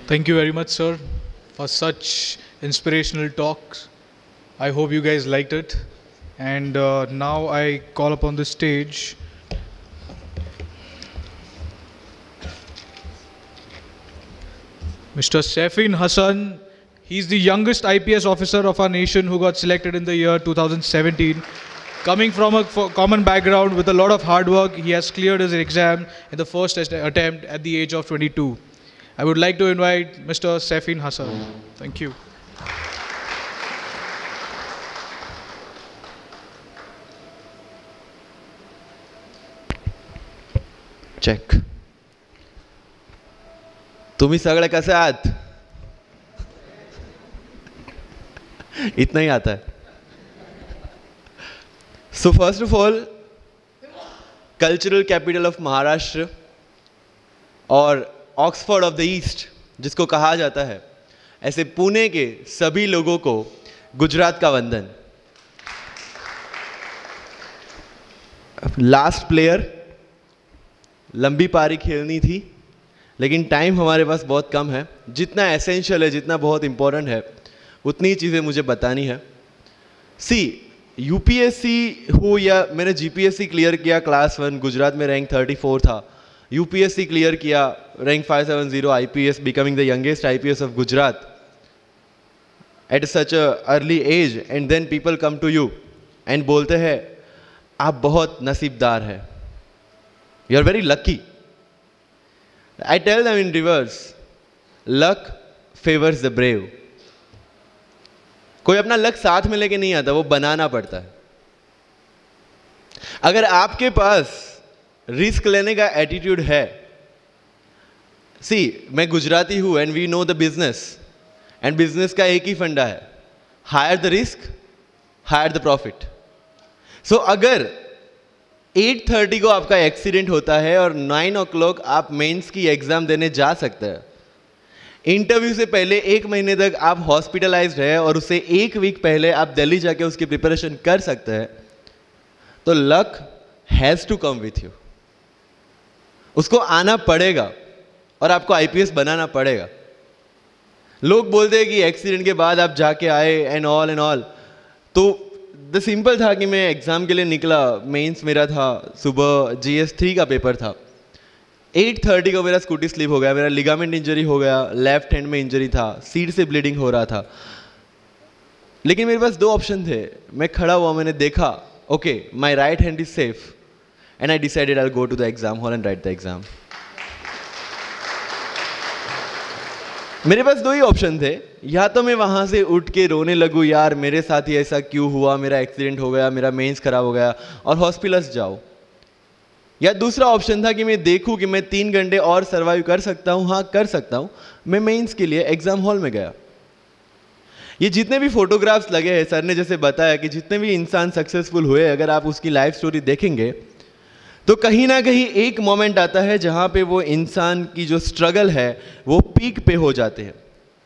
Thank you very much, sir, for such inspirational talks. I hope you guys liked it. And now I call upon the stage Mr. Saifin Hassan. He's the youngest IPS officer of our nation who got selected in the year 2017. Coming from a common background with a lot of hard work, he has cleared his exam in the first attempt at the age of 22. I would like to invite Mr. Saifin Hassan. Thank you. Check. तुम्ही सगळे कसे आहात? इतना ही आता है. So first of all, cultural capital of Maharashtra और Oxford of the east जिसको कहा जाता है, ऐसे पुणे के सभी लोगों को गुजरात का वंदन. लास्ट प्लेयर, लंबी पारी खेलनी थी लेकिन टाइम हमारे पास बहुत कम है. जितना एसेंशियल है, जितना बहुत इंपॉर्टेंट है, उतनी ही चीज़ें मुझे बतानी है. सी, यूपीएससी हो या मैंने जीपीएससी क्लियर किया क्लास 1, गुजरात में रैंक 34 था. यूपीएससी क्लियर किया, rank 570, IPS, becoming the youngest IPS of Gujarat at such a early age. And then people come to you and बोलते हैं आप बहुत नसीबदार हैं, you are very lucky. I tell them in reverse, luck favors the brave. कोई अपना luck साथ में लेके नहीं आता, वो बनाना पड़ता है. अगर आपके पास रिस्क लेने का एटीट्यूड है, सी, मैं गुजराती हूं and we know the business, and business का एक ही फंडा है, higher the risk, higher the profit. So अगर 8:30 को आपका एक्सीडेंट होता है और 9 o'clock आप मेंस की एग्जाम देने जा सकते हैं, इंटरव्यू से पहले 1 महीने तक आप हॉस्पिटलाइज्ड है और उससे 1 वीक पहले आप दिल्ली जाके उसकी प्रिपरेशन कर सकते हैं, तो luck has to come with you. उसको आना पड़ेगा और आपको आईपीएस बनाना पड़ेगा. लोग बोलते हैं कि एक्सीडेंट के बाद आप जाके आए एंड ऑल, तो द सिंपल था कि मैं एग्ज़ाम के लिए निकला. मेंस मेरा था सुबह, GS3 का पेपर था. 8:30 को मेरा स्कूटी स्लिप हो गया, मेरा लिगामेंट इंजरी हो गया, लेफ्ट हैंड में इंजरी था, सीट से ब्लीडिंग हो रहा था. लेकिन मेरे पास 2 ऑप्शन थे. मैं खड़ा हुआ, मैंने देखा, okay, my right hand is safe, and I decided I will go to the exam hall and write the exam. मेरे पास 2 ही ऑप्शन थे. या तो मैं वहाँ से उठ के रोने लगूँ, यार मेरे साथ ही ऐसा क्यों हुआ, मेरा एक्सीडेंट हो गया, मेरा मेंस खराब हो गया, और हॉस्पिटल जाओ. या दूसरा ऑप्शन था कि मैं देखूँ कि मैं 3 घंटे और सर्वाइव कर सकता हूँ. हाँ, कर सकता हूँ. मैं मेंस के लिए एग्जाम हॉल में गया. ये जितने भी फोटोग्राफ्स लगे हैं, सर ने जैसे बताया कि जितने भी इंसान सक्सेसफुल हुए, अगर आप उसकी लाइफ स्टोरी देखेंगे तो कहीं ना कहीं एक मोमेंट आता है जहाँ पे वो इंसान की जो स्ट्रगल है वो पीक पे हो जाते हैं.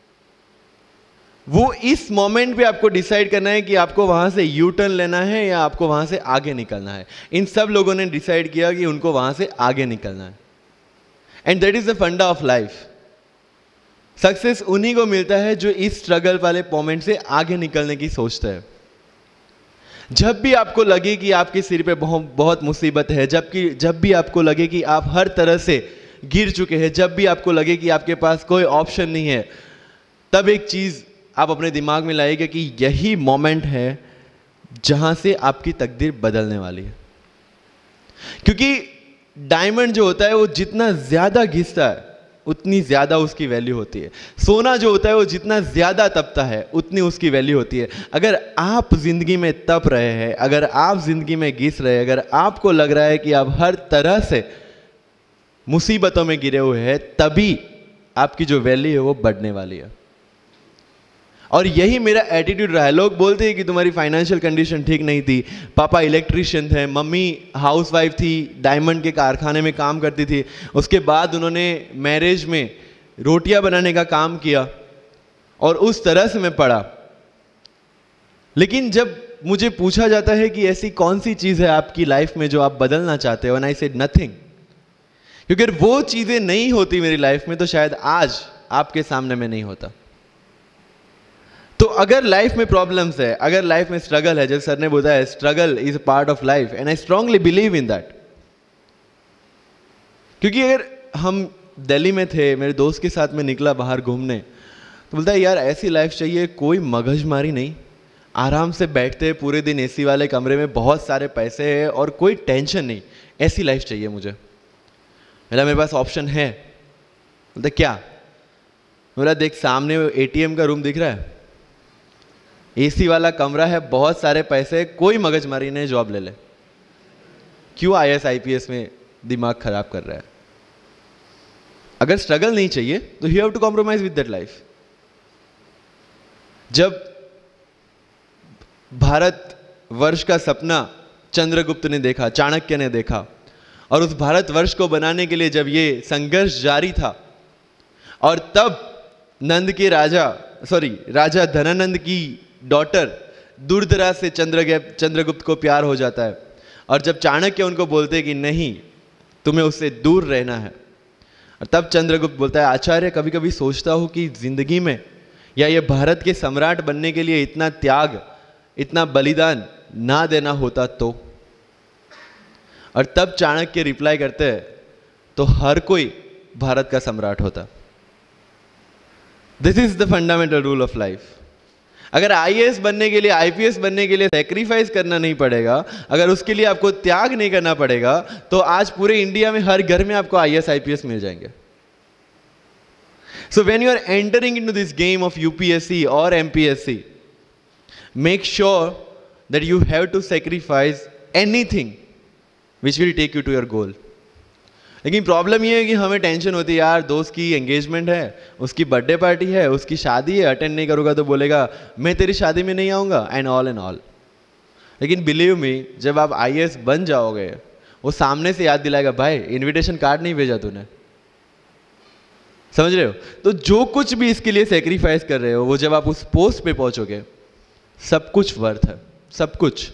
वो इस मोमेंट पे आपको डिसाइड करना है कि आपको वहाँ से यू टर्न लेना है या आपको वहाँ से आगे निकलना है. इन सब लोगों ने डिसाइड किया कि उनको वहाँ से आगे निकलना है. And that is the funda of life. Success उन्हीं को मिलता है जो इस स्ट्रगल वाले मोमेंट से आगे निकलने की सोचता है. जब भी आपको लगे कि आपके सिर पे बहुत मुसीबत है, जब भी आपको लगे कि आप हर तरह से गिर चुके हैं, जब भी आपको लगे कि आपके पास कोई ऑप्शन नहीं है, तब एक चीज़ आप अपने दिमाग में लाइएगा कि यही मोमेंट है जहाँ से आपकी तकदीर बदलने वाली है. क्योंकि डायमंड जो होता है वो जितना ज़्यादा घिसता है उतनी ज़्यादा उसकी वैल्यू होती है. सोना जो होता है वो जितना ज़्यादा तपता है उतनी उसकी वैल्यू होती है. अगर आप ज़िंदगी में तप रहे हैं, अगर आप ज़िंदगी में घिस रहे हैं, अगर आपको लग रहा है कि आप हर तरह से मुसीबतों में गिरे हुए हैं, तभी आपकी जो वैल्यू है वो बढ़ने वाली है. और यही मेरा एटीट्यूड रहा है. लोग बोलते हैं कि तुम्हारी फाइनेंशियल कंडीशन ठीक नहीं थी, पापा इलेक्ट्रिशियन थे, मम्मी हाउसवाइफ थी, डायमंड के कारखाने में काम करती थी, उसके बाद उन्होंने मैरिज में रोटियां बनाने का काम किया और उस तरह से मैं पढ़ा. लेकिन जब मुझे पूछा जाता है कि ऐसी कौन सी चीज़ है आपकी लाइफ में जो आप बदलना चाहते हो, एंड आई सेड नथिंग. क्योंकि अगर वो चीज़ें नहीं होती मेरी लाइफ में तो शायद आज आपके सामने में नहीं होता। तो अगर लाइफ में प्रॉब्लम्स है, अगर लाइफ में स्ट्रगल है, जैसे सर ने बोला है struggle is a part of life, and I strongly believe in that. क्योंकि अगर हम दिल्ली में थे, मेरे दोस्त के साथ में निकला बाहर घूमने, तो बोलता है यार ऐसी लाइफ चाहिए, कोई मगजमारी नहीं, आराम से बैठते पूरे दिन एसी वाले कमरे में, बहुत सारे पैसे हैं और कोई टेंशन नहीं, ऐसी लाइफ चाहिए मुझे। मेरे पास ऑप्शन है। बोलते क्या? बोला देख सामने एटीएम का रूम दिख रहा है, एसी वाला कमरा है, बहुत सारे पैसे, कोई मगजमारी नहीं, जॉब ले ले। क्यों आईएएस आईपीएस में दिमाग खराब कर रहा है? अगर स्ट्रगल नहीं चाहिए तो you have to compromise with that life. जब भारत वर्ष का सपना चंद्रगुप्त ने देखा, चाणक्य ने देखा, और उस भारत वर्ष को बनाने के लिए जब ये संघर्ष जारी था, और तब नंद के राजा धनानंद की डॉटर दुर्धरा से चंद्रगुप्त को प्यार हो जाता है, और जब चाणक्य उनको बोलते कि नहीं तुम्हें उससे दूर रहना है, और तब चंद्रगुप्त बोलता है आचार्य कभी कभी सोचता हूं कि जिंदगी में या ये भारत के सम्राट बनने के लिए इतना त्याग, इतना बलिदान ना देना होता तो। और तब चाणक्य रिप्लाई करते हैं तो हर कोई भारत का सम्राट होता। This is the fundamental rule of life. अगर आईएएस बनने के लिए, आईपीएस बनने के लिए सैक्रिफाइस करना नहीं पड़ेगा, अगर उसके लिए आपको त्याग नहीं करना पड़ेगा, तो आज पूरे इंडिया में हर घर में आपको आईएएस आईपीएस मिल जाएंगे। So when you are entering into this game of UPSC और MPSC, make sure that you have to sacrifice anything which will take you to your goal. लेकिन प्रॉब्लम ये है कि हमें टेंशन होती है यार, दोस्त की एंगेजमेंट है, उसकी बर्थडे पार्टी है, उसकी शादी है, अटेंड नहीं करूँगा तो बोलेगा मैं तेरी शादी में नहीं आऊँगा, एंड ऑल। लेकिन बिलीव मी, जब आप आईएएस बन जाओगे, वो सामने से याद दिलाएगा भाई इनविटेशन कार्ड नहीं भेजा तूने। समझ रहे हो? तो जो कुछ भी इसके लिए सेक्रीफाइस कर रहे हो, वो जब आप उस पोस्ट पे पहुंचोगे, सब कुछ वर्थ है, सब कुछ।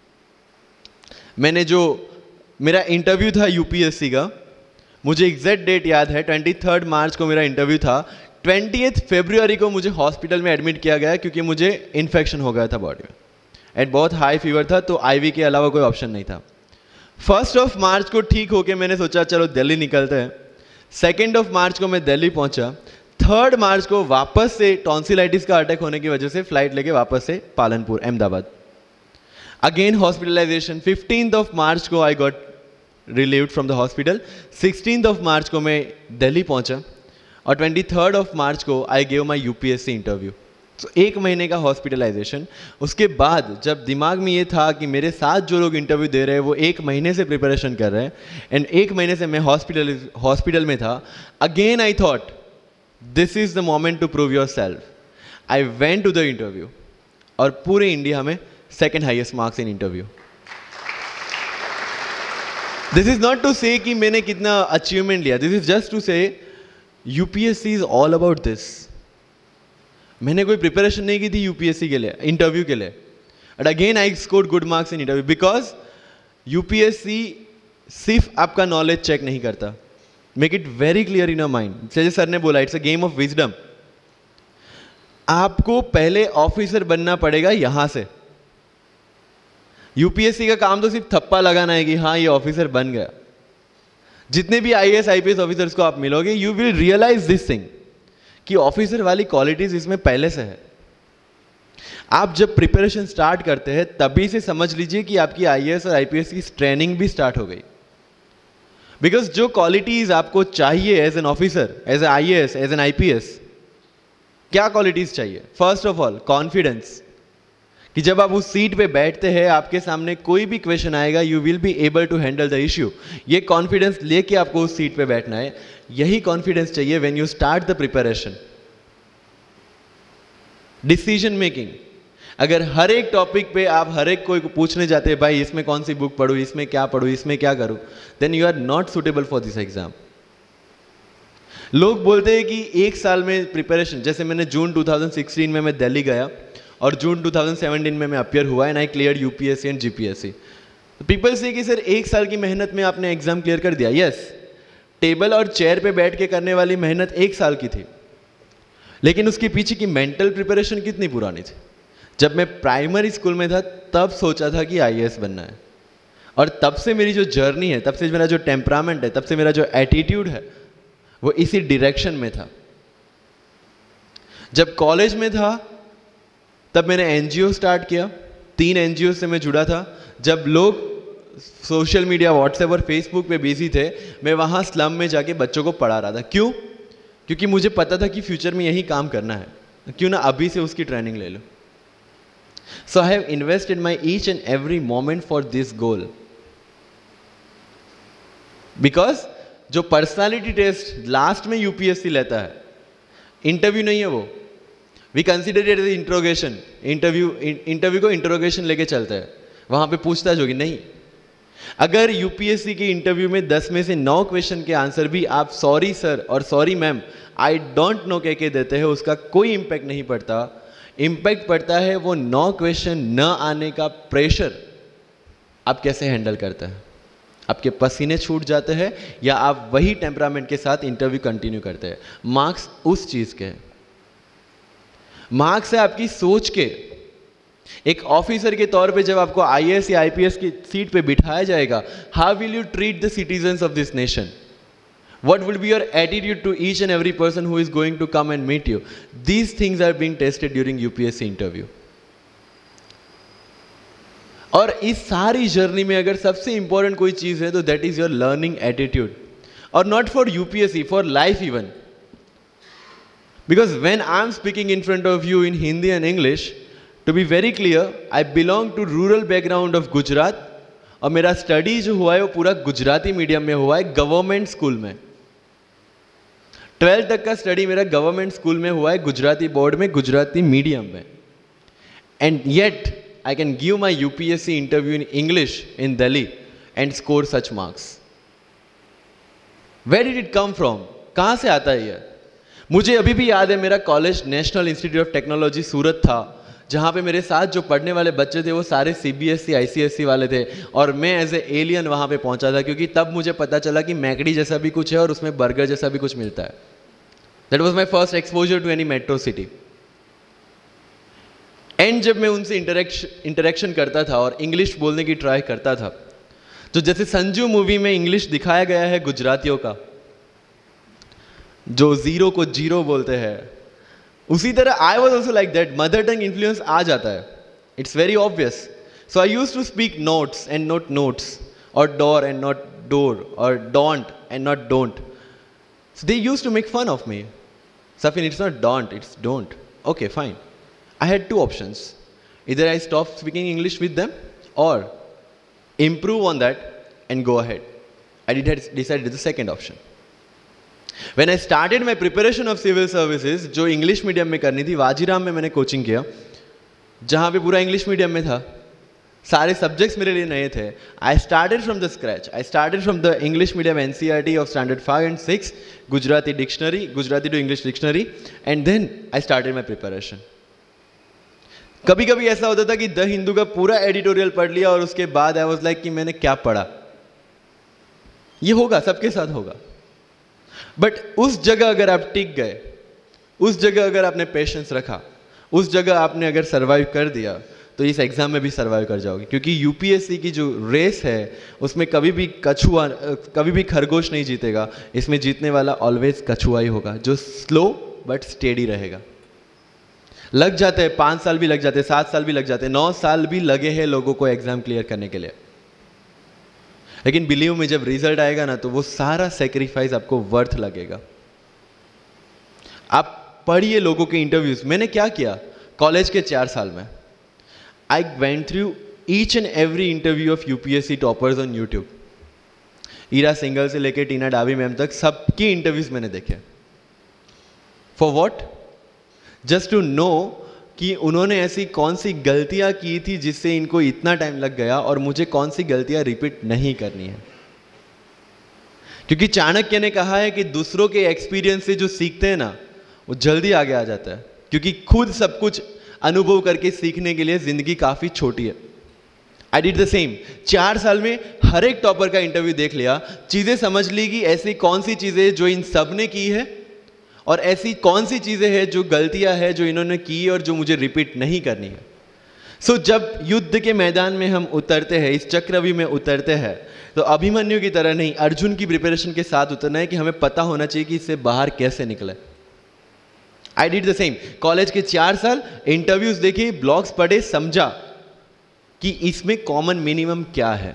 मेरा इंटरव्यू था यूपीएससी का, मुझे एग्जैक्ट डेट याद है, 23 मार्च को मेरा इंटरव्यू था। 28 फरवरी को मुझे हॉस्पिटल में एडमिट किया गया क्योंकि मुझे इन्फेक्शन हो गया था बॉडी में, एंड बहुत हाई फीवर था, तो आईवी के अलावा कोई ऑप्शन नहीं था। 1 मार्च को ठीक होके मैंने सोचा चलो दिल्ली निकलते हैं। 2 मार्च को मैं दिल्ली पहुंचा। 3 मार्च को वापस से टॉन्सिलाइटिस का अटैक होने की वजह से फ्लाइट लेके वापस से Palanpur, Ahmedabad, again hospitalization. 15 March को I got relieved from the hospital. 16 March को मैं दिल्ली पहुंचा, और 23 मार्च को I gave my UPSC interview. तो 1 महीने का हॉस्पिटलाइजेशन। उसके बाद जब दिमाग में ये था कि मेरे साथ जो लोग इंटरव्यू दे रहे हैं वो 1 महीने से प्रिपरेशन कर रहे हैं, एंड 1 महीने से मैं हॉस्पिटल में था, again I thought this is the moment to prove yourself. I went to the interview, और पूरे इंडिया में 2nd highest marks in interview. This is not to say कि मैंने कितना अचीवमेंट लिया, this is just to say UPSC is all about this. मैंने कोई preparation नहीं की थी यूपीएससी के लिए, इंटरव्यू के लिए, but again I scored good marks in interview, because UPSC सिर्फ आपका नॉलेज चेक नहीं करता। Make it very clear in your mind. जैसे सर ने बोला, it's a game of wisdom. आपको पहले ऑफिसर बनना पड़ेगा यहां से। यूपीएससी का काम तो सिर्फ थप्पा लगाना है कि हाँ ये ऑफिसर बन गया। जितने भी आईएएस आईपीएस ऑफिसर्स को आप मिलोगे, you will realise this thing कि ऑफिसर वाली क्वालिटीज इसमें पहले से है। आप जब प्रिपरेशन स्टार्ट करते हैं तभी से समझ लीजिए कि आपकी आईएएस और आईपीएस की ट्रेनिंग भी स्टार्ट हो गई। बिकॉज जो क्वालिटीज आपको चाहिए as an officer, as a IAS, as an IPS, क्या क्वालिटीज चाहिए? फर्स्ट ऑफ ऑल कॉन्फिडेंस, कि जब आप उस सीट पे बैठते हैं, आपके सामने कोई भी क्वेश्चन आएगा, you will be able to handle the issue. ये कॉन्फिडेंस लेके आपको उस सीट पे बैठना है। यही कॉन्फिडेंस चाहिए when you start the preparation. Decision making, अगर हर एक टॉपिक पे आप हर एक कोई को पूछने जाते हैं भाई इसमें कौन सी बुक पढूं, इसमें क्या पढूं, इसमें क्या करूं, then you are not suitable for this exam. लोग बोलते हैं कि 1 साल में प्रिपरेशन, जैसे मैंने जून 2016 में मैं दिल्ली गया, और जून 2017 में मैं अपियर हुआ, and I clear UPSC and GPSC. People say कि सर 1 साल की मेहनत में आपने एग्जाम क्लियर कर दिया। यस, टेबल और चेयर पे बैठ के करने वाली मेहनत 1 साल की थी, लेकिन उसके पीछे की मेंटल प्रिपरेशन कितनी पुरानी थी। जब मैं प्राइमरी स्कूल में था तब सोचा था कि आईएएस बनना है, और तब से मेरी जो जर्नी है, तब से मेरा जो टेम्परामेंट है, तब से मेरा जो एटीट्यूड है वो इसी डायरेक्शन में था। जब कॉलेज में था तब मैंने एनजीओ स्टार्ट किया, 3 एनजीओ से मैं जुड़ा था। जब लोग सोशल मीडिया, व्हाट्सएप और फेसबुक पे बिजी थे, मैं वहाँ स्लम में जाके बच्चों को पढ़ा रहा था। क्यों? क्योंकि मुझे पता था कि फ्यूचर में यही काम करना है, क्यों ना अभी से उसकी ट्रेनिंग ले लो। So I have invested my each and every moment for this goal, because जो पर्सनालिटी टेस्ट लास्ट में यूपीएससी लेता है, इंटरव्यू नहीं है वो, we consider it as interrogation. Interview को इंट्रोगेशन लेके चलता है, वहां पे पूछताछ होगी नहीं। अगर यूपीएससी के इंटरव्यू में 10 में से 9 क्वेश्चन के आंसर भी आप सॉरी सर और sorry ma'am, I don't know कह के देते हैं, उसका कोई इंपैक्ट नहीं पड़ता। इंपैक्ट पड़ता है वो 9 क्वेश्चन न आने का प्रेशर आप कैसे हैंडल करते हैं। आपके पसीने छूट जाते हैं या आप वही टेम्परामेंट के साथ इंटरव्यू कंटिन्यू करते हैं। मार्क्स उस चीज के, मार्क्स है आपकी सोच के। एक ऑफिसर के तौर पे जब आपको आईएएस या आईपीएस की सीट पे बिठाया जाएगा, how will you treat the citizens of this nation? What will be your attitude to each and every person who is going to come and meet you? These things are being tested during UPSC interview. और इस सारी journey में अगर सबसे important कोई चीज है तो that is your learning attitude, और not for UPSC, for life even. Because when I am speaking in front of you in Hindi and English, to be very clear, I belong to rural background of Gujarat, और मेरा study जो हुआ है वो पूरा Gujarati medium में हुआ है, गवर्नमेंट स्कूल में। 12th तक का स्टडी मेरा गवर्नमेंट स्कूल में हुआ है, गुजराती बोर्ड में, गुजराती मीडियम में। And yet I can give my UPSC interview in English in Delhi and score such marks. Where did it come from? कहाँ से आता है ये? मुझे अभी भी याद है मेरा College National Institute of Technology Surat था, जहाँ पे मेरे साथ जो पढ़ने वाले बच्चे थे वो सारे CBSE ICSE वाले थे, और मैं एज ए एलियन वहाँ पे पहुँचा था, क्योंकि तब मुझे पता चला कि मैकडी जैसा भी कुछ है और उसमें बर्गर जैसा भी कुछ मिलता है। That was my first exposure to any metro city. And जब मैं उनसे इंटरेक्शन करता था और इंग्लिश बोलने की ट्राई करता था, तो जैसे संजू मूवी में इंग्लिश दिखाया गया है गुजरातियों का, जो जीरो को जीरो बोलते हैं, उसी तरह I was also like that. Mother tongue influence आ जाता है, it's very obvious. So I use to speak notes and not notes, और डोर एंड नॉट डोर, और don't and not don't. So they use to make fun of me. Safin, it's not don't, it's don't. Okay fine. I had 2 options. Either I stop speaking English with them or improve on that and go ahead. I decided the second option. When I started my preparation of civil services, जो English medium में करनी थी, वाजीराम में मैंने coaching किया, जहाँ पे पूरा इंग्लिश मीडियम में था, सारे सब्जेक्ट्स मेरे लिए नए थे। I started from the scratch. I started from the English medium NCERT of standard 5 and 6, Gujarati dictionary, Gujarati to English dictionary, and then I started my preparation. कभी कभी ऐसा होता था कि द हिंदू का पूरा एडिटोरियल पढ़ लिया और उसके बाद आई वाज लाइक कि मैंने क्या पढ़ा। ये होगा, सबके साथ होगा। बट उस जगह अगर आप टिक गए, उस जगह अगर आपने पेशेंस रखा, उस जगह आपने अगर सर्वाइव कर दिया, तो इस एग्जाम में भी सर्वाइव कर जाओगे। क्योंकि यूपीएससी की जो रेस है उसमें कभी भी कछुआ, कभी भी खरगोश नहीं जीतेगा। इसमें जीतने वाला ऑलवेज कछुआ ही होगा, जो स्लो बट स्टेडी रहेगा। लग जाते हैं 5 साल भी लग जाते हैं, 7 साल भी लग जाते हैं, 9 साल भी लगे हैं लोगों को एग्जाम क्लियर करने के लिए। लेकिन बिलीव में जब रिजल्ट आएगा ना, तो वो सारा सेक्रीफाइस आपको वर्थ लगेगा। आप पढ़िए लोगों के इंटरव्यूज। मैंने क्या किया कॉलेज के 4 साल में, I went through each and every interview of UPSC toppers on YouTube. Ira Singhal से लेकर टीना डाबी मैम तक सबकी इंटरव्यूज मैंने देखे। For what? Just to know कि उन्होंने ऐसी कौन सी गलतियां की थी जिससे इनको इतना टाइम लग गया, और मुझे कौन सी गलतियां रिपीट नहीं करनी है। क्योंकि चाणक्य ने कहा है कि दूसरों के एक्सपीरियंस से जो सीखते हैं ना, वो जल्दी आगे आ जाता है, क्योंकि खुद सब कुछ अनुभव करके सीखने के लिए जिंदगी काफी छोटी है। आई डिड द सेम। 4 साल में हर एक टॉपर का इंटरव्यू देख लिया, चीजें समझ ली कि ऐसी कौन सी चीजें जो इन सब ने की है और ऐसी कौन सी चीजें हैं जो गलतियां हैं जो इन्होंने की और जो मुझे रिपीट नहीं करनी है। सो जब युद्ध के मैदान में हम उतरते हैं, इस चक्रव्यूह में उतरते हैं, तो अभिमन्यु की तरह नहीं, अर्जुन की प्रिपरेशन के साथ उतरना है कि हमें पता होना चाहिए कि इससे बाहर कैसे निकले। I did the same. College के 4 साल इंटरव्यूज देखे, ब्लॉग्स पढ़े, समझा कि इसमें कॉमन मिनिमम क्या है।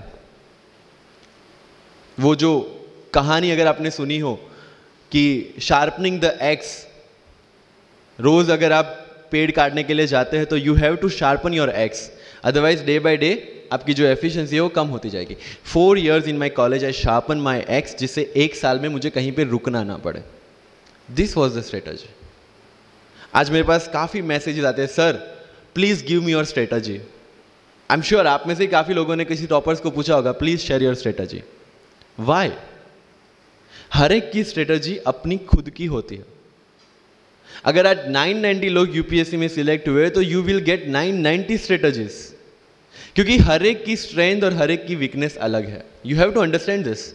वो जो कहानी अगर आपने सुनी हो कि शार्पनिंग द एक्स, रोज अगर आप पेड़ काटने के लिए जाते हैं तो you have to sharpen your axe, otherwise day by day आपकी जो एफिशिएंसी है वो कम होती जाएगी। 4 years in my college I sharpen my axe, जिससे 1 साल में मुझे कहीं पे रुकना ना पड़े। This was the strategy. आज मेरे पास काफी मैसेजेस आते हैं, sir please give me your strategy. I am sure आप में से काफी लोगों ने किसी टॉपर्स को पूछा होगा, please share your strategy. Why? हर एक की स्ट्रेटजी अपनी खुद की होती है। अगर आज 990 लोग यूपीएससी में सिलेक्ट हुए तो यू विल गेट 990 स्ट्रेटजीज, क्योंकि हर एक की स्ट्रेंथ और हर एक की वीकनेस अलग है। You have to understand this.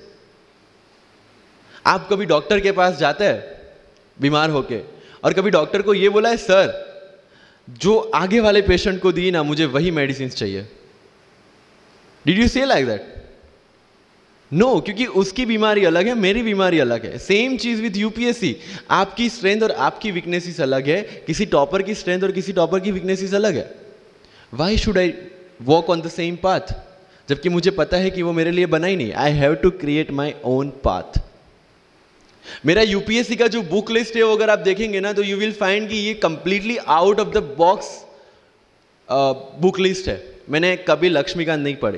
आप कभी डॉक्टर के पास जाते हैं बीमार होके, और कभी डॉक्टर को यह बोला है, सर जो आगे वाले पेशेंट को दी ना, मुझे वही मेडिसिन चाहिए। Did you say like that? No, क्योंकि उसकी बीमारी अलग है, मेरी बीमारी अलग है। सेम चीज विद यूपीएससी। आपकी स्ट्रेंथ और आपकी वीकनेसेस अलग है, किसी टॉपर की स्ट्रेंथ और किसी टॉपर की वीकनेसेस अलग है। Why should I walk on the same path, जबकि मुझे पता है कि वो मेरे लिए बना ही नहीं। I have to create my own path. मेरा यूपीएससी का जो बुक लिस्ट है वो अगर आप देखेंगे ना, तो यू विल फाइंड कि ये completely out of the box book list है। मैंने कभी लक्ष्मीकांत नहीं पढ़ी।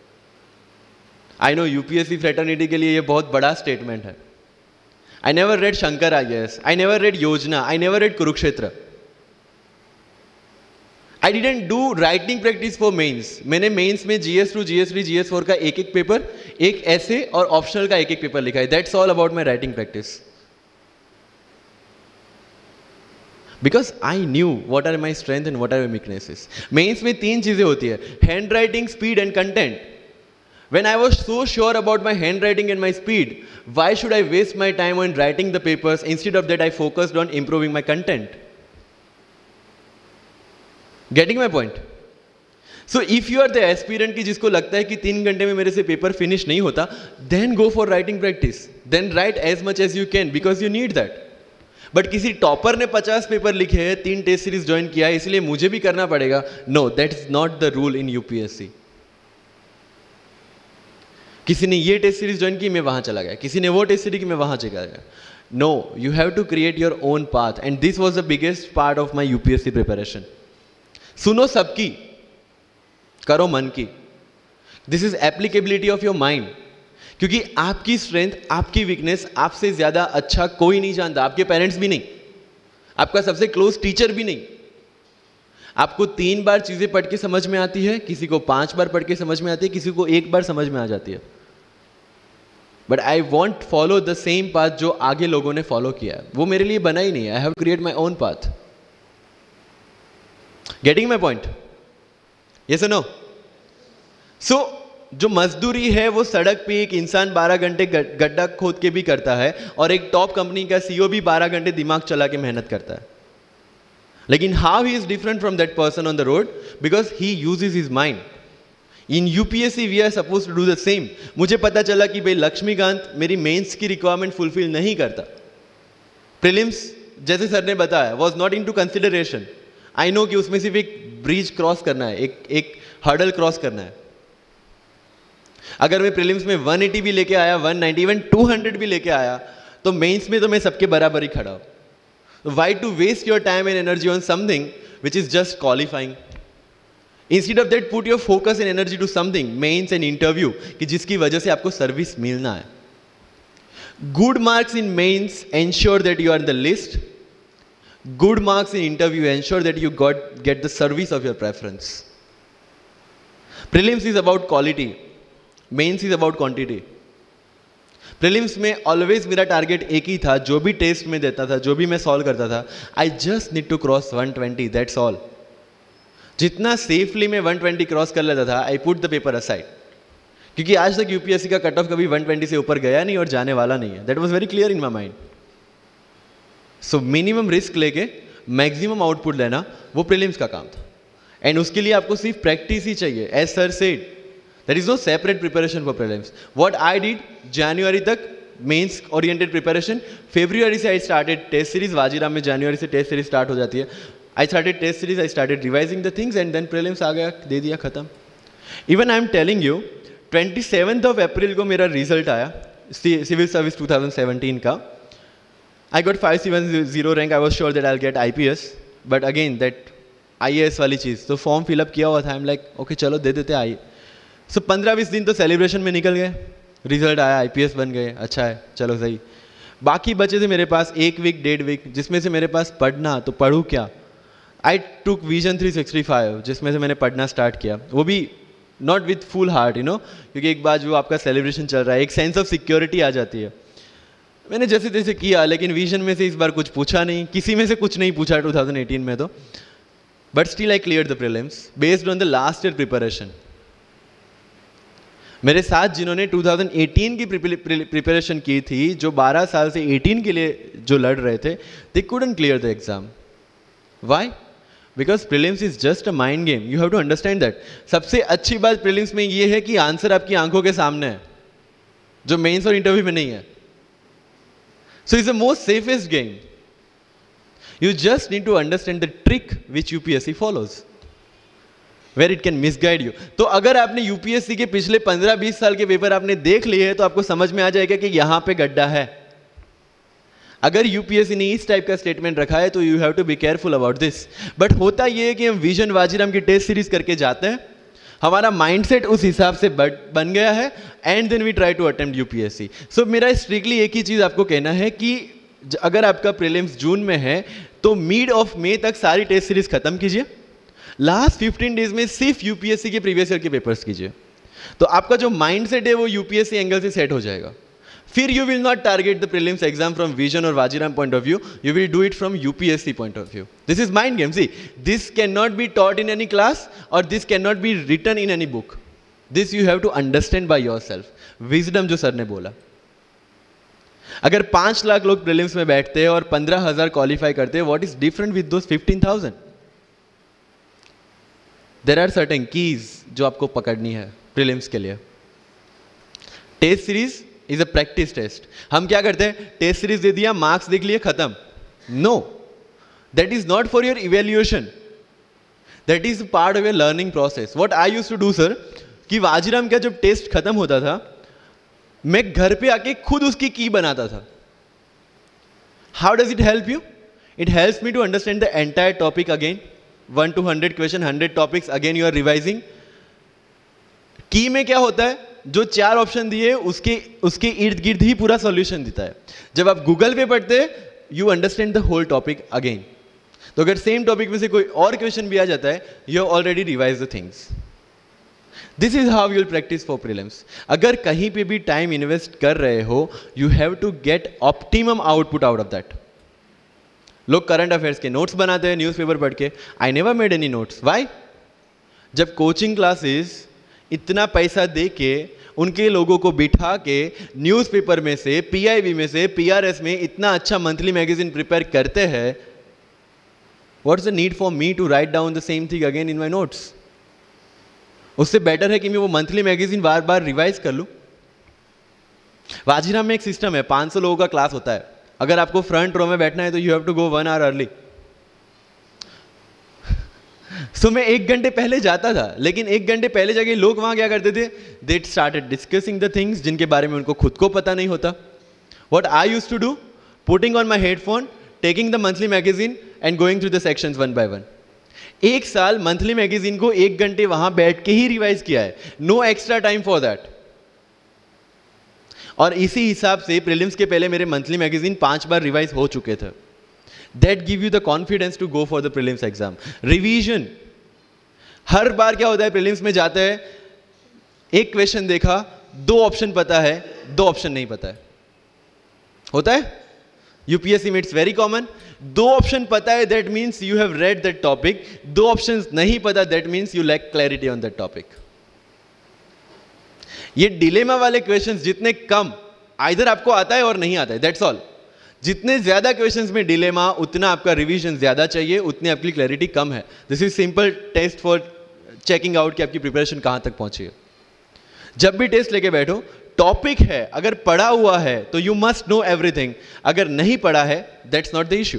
आई नो यूपीएससी फ्रेटर्निटी के लिए ये बहुत बड़ा स्टेटमेंट है। I never read Shankar IAS, I never read Yojana, I never read Kurukshetra. I didn't do writing practice for mains. मैंने मेंस में GS2, GS3, GS4 का एक पेपर, एक ऐसे और ऑप्शनल का एक पेपर लिखा है। That's all about my writing practice. Because I knew what are my strength and what are my weaknesses. Mains में 3 चीजें होती है, hand writing, speed and content. When I was so sure about my handwriting and my speed, why should I waste my time on writing the papers? Instead of that, I focused on improving my content. Getting my point? So if you are the aspirant की जिसको लगता है कि 3 घंटे में मेरे से paper finish नहीं होता, then go for writing practice. Then write as much as you can because you need that. But किसी टॉपर ने 50 पेपर लिखे हैं, 3 टेस्ट सीरीज ज्वाइन किया है, इसलिए मुझे भी करना पड़ेगा। No, that is not the rule in UPSC. किसी ने ये टेस्ट सीरीज ज्वाइन की, मैं वहां चला गया, किसी ने वो टेस्ट सीरीज की, मैं वहां चला गया। No, you have to create your own path, and this was the biggest part of my UPSC preparation. सुनो सबकी, करो मन की। This is applicability of your mind, क्योंकि आपकी स्ट्रेंथ, आपकी वीकनेस आपसे ज्यादा अच्छा कोई नहीं जानता। आपके पेरेंट्स भी नहीं, आपका सबसे क्लोज टीचर भी नहीं। आपको 3 बार चीजें पढ़ के समझ में आती है, किसी को 5 बार पढ़ के समझ में आती है, किसी को 1 बार समझ में आ जाती है। But I won't follow the same path जो आगे लोगों ने फॉलो किया है। वो मेरे लिए बना ही नहीं है। I have create my own path. Getting my point? Yes और नो? सो जो मजदूरी है वो सड़क पे एक इंसान 12 घंटे गड्ढा खोद के भी करता है, और एक टॉप कंपनी का CEO भी 12 घंटे दिमाग चला के मेहनत करता है। लेकिन how he is different from that person on the road? Because he uses his mind. In UPSC we are supposed to do the same. मुझे पता चला कि भाई लक्ष्मीकांत मेरी मेंस की रिक्वायरमेंट फुलफिल नहीं करता। प्रीलिम्स जैसे सर ने बताया was not into consideration. I know कि उसमें सिर्फ एक ब्रिज क्रॉस करना है, एक हर्डल क्रॉस करना है। अगर मैं प्रीलिम्स में 180 भी लेके आया, 190, इवन 200 भी लेके आया, तो मेंस में तो मैं सबके बराबर ही खड़ा हूं। Why to waste your time and energy on something which is just qualifying? Instead of that, put your focus and energy to something, mains and interview, कि जिसकी वजह से आपको सर्विस मिलना है। Good marks in mains ensure that you are in the list. Good marks in interview ensure that you get the service of your preference. Prelims is about quality. Mains is about quantity. Prelims में always मेरा target एक ही था, जो भी test में देता था, जो भी मैं सॉल्व करता था, I just need to cross 120, that's all. जितना सेफली मैं 120 क्रॉस कर लेता था, I put the paper aside, क्योंकि आज तक यूपीएससी का कट ऑफ कभी 120 से ऊपर गया नहीं और जाने वाला नहीं है। That was very clear in my mind. So minimum risk लेके मैक्सिमम आउटपुट लेना वो प्रीलिम्स का काम था, एंड उसके लिए आपको सिर्फ प्रैक्टिस ही चाहिए. As sir said, there is no separate preparation for prelims. What I did, January तक मेंस ओरिएंटेड प्रिपरेशन, February से I started test series. Vajiram में January से टेस्ट सीरीज स्टार्ट हो जाती है. I started test series, I started revising the things, and then prelims आ गया, दे दिया खत्म. Even I am telling you, 27 April को मेरा रिजल्ट आया सिविल सर्विस 2017 का. I got 570 rank. I was sure that I will get IPS, but again that IAS वाली चीज़, तो फॉर्म फिलअप किया हुआ था. आई एम लाइक ओके चलो दे देते आई. सो 15-20 दिन तो सेलिब्रेशन में निकल गए. रिजल्ट आया, IPS बन गए, अच्छा है चलो सही. बाकी बचे थे मेरे पास 1 वीक 1.5 वीक, जिसमें से मेरे पास पढ़ना, तो पढ़ूँ क्या. आई टुक विजन 365, जिसमें से मैंने पढ़ना स्टार्ट किया. वो भी not with full heart, you know, क्योंकि एक बार जो आपका सेलिब्रेशन चल रहा है, एक सेंस ऑफ सिक्योरिटी आ जाती है. मैंने जैसे तैसे किया, लेकिन विजन में से इस बार कुछ पूछा नहीं, किसी में से कुछ नहीं पूछा 2018 में तो. But still I clear the prelims based on the last year preparation. मेरे साथ जिन्होंने 2018 की प्रिपरेशन की थी, जो 12 साल से 18 के लिए जो लड़ रहे थे, दे couldn't clear the exam. Why? Because prelims is just a mind game. You have to understand that. सबसे अच्छी बात प्रीलिम्स में ये है कि आंसर आपकी आंखों के सामने है, जो मेंस और इंटरव्यू में नहीं है. So it's the most safest game. You just need to understand the trick which UPSC follows, where it can misguide you. तो अगर आपने UPSC के पिछले 15-20 साल के पेपर आपने देख लिए हैं, तो आपको समझ में आ जाएगा कि यहाँ पे गड्ढा है. अगर UPSC ने इस टाइप का स्टेटमेंट रखा है, तो you have to be careful about this. But होता ये है कि हम विजन वाजीराम की टेस्ट सीरीज करके जाते हैं, हमारा माइंडसेट उस हिसाब से बन गया है, and then we try to attempt UPSC. So मेरा स्ट्रिक्टली एक ही चीज़ आपको कहना है कि अगर आपका प्रीलिम्स जून में है, तो मिड ऑफ मई तक सारी टेस्ट सीरीज खत्म कीजिए. लास्ट 15 डेज में सिर्फ UPSC के प्रीवियस ईयर के पेपर्स कीजिए, तो आपका जो माइंडसेट है वो UPSC एंगल से सेट हो जाएगा. फिर you will not target the prelims exam from Vision और Vajiram point of view, you will do it from UPSC point of view. This is mind game. See, this can not be taught in any class, और this can not be written in any book. This you have to understand by your self. Wisdom जो sir ने बोला, अगर 5 लाख लोग prelims में बैठते हैं और 15,000 क्वालिफाई करते हैं, what is different with those 15,000? There are certain keys जो आपको पकड़नी है प्रीलिम्स के लिए. Test series is a practice test. हम क्या करते हैं, टेस्ट सीरीज दे दिया, मार्क्स देख लिए, खत्म. No, that is not for your evaluation, that is part of your learning process. What I used to do sir, कि वाजीराम का जब टेस्ट खत्म होता था, मैं घर पे आके खुद उसकी की बनाता था. How does it help you? It helps me to understand the entire topic again. 1 to 100 question, 100 topics, again you are revising. Key में क्या होता है, जो 4 ऑप्शन दिए उसके इर्द गिर्द ही पूरा सॉल्यूशन देता है. जब आप गूगल पे पढ़ते हैं, you understand the whole topic again. तो अगर सेम टॉपिक में से कोई और क्वेश्चन भी आ जाता है, you have already revise the things. This is how you'll practice for prelims. अगर कहीं पे भी टाइम इन्वेस्ट कर रहे हो, you have to get optimum output out of that. लोग करंट अफेयर्स के नोट्स बनाते हैं न्यूज़पेपर पढ़ के. I never made any notes. Why? जब कोचिंग क्लासेस इतना पैसा दे के उनके लोगों को बिठा के न्यूज़पेपर में से, PIB में से, PRS में इतना अच्छा मंथली मैगजीन प्रिपेयर करते हैं, what is the need for me to write down the same thing again in my notes? उससे बेटर है कि मैं वो मंथली मैगजीन बार बार रिवाइज कर लूँ. वाजीराम में एक सिस्टम है, 500 लोगों का क्लास होता है. अगर आपको फ्रंट रो में बैठना है, तो you have to go 1 hour early. So मैं 1 घंटे पहले जाता था, लेकिन 1 घंटे पहले जाके लोग वहां क्या करते थे, they started discussing the things जिनके बारे में उनको खुद को पता नहीं होता. What I used to do, putting on my headphone, taking the monthly magazine and going through the sections 1 by 1. 1 साल मंथली मैगजीन को 1 घंटे वहां बैठ के ही रिवाइज किया है. No extra time for that. और इसी हिसाब से प्रीलिम्स के पहले मेरे मंथली मैगजीन 5 बार रिवाइज हो चुके थे. That give you the confidence to go for the prelims exam. Revision, हर बार क्या होता है, प्रीलिम्स में जाते हैं, एक क्वेश्चन देखा, 2 ऑप्शन पता है, 2 ऑप्शन नहीं पता है. होता है UPSC में, इट्स वेरी कॉमन. 2 ऑप्शन पता है, that means you have read that topic. 2 option नहीं पता, that means you lack clarity on that topic. ये डिलेमा वाले क्वेश्चंस जितने कम, आइदर आपको आता है और नहीं आता है, दैट्स ऑल. जितने ज्यादा क्वेश्चंस में डिलेमा, उतना आपका रिवीजन ज्यादा चाहिए, उतनी आपकी क्लैरिटी कम है. This is simple test for checking out कि आपकी प्रिपरेशन कहां तक पहुंची है. जब भी टेस्ट लेके बैठो, टॉपिक है, अगर पढ़ा हुआ है तो यू मस्ट नो एवरीथिंग. अगर नहीं पढ़ा है, that's not the issue.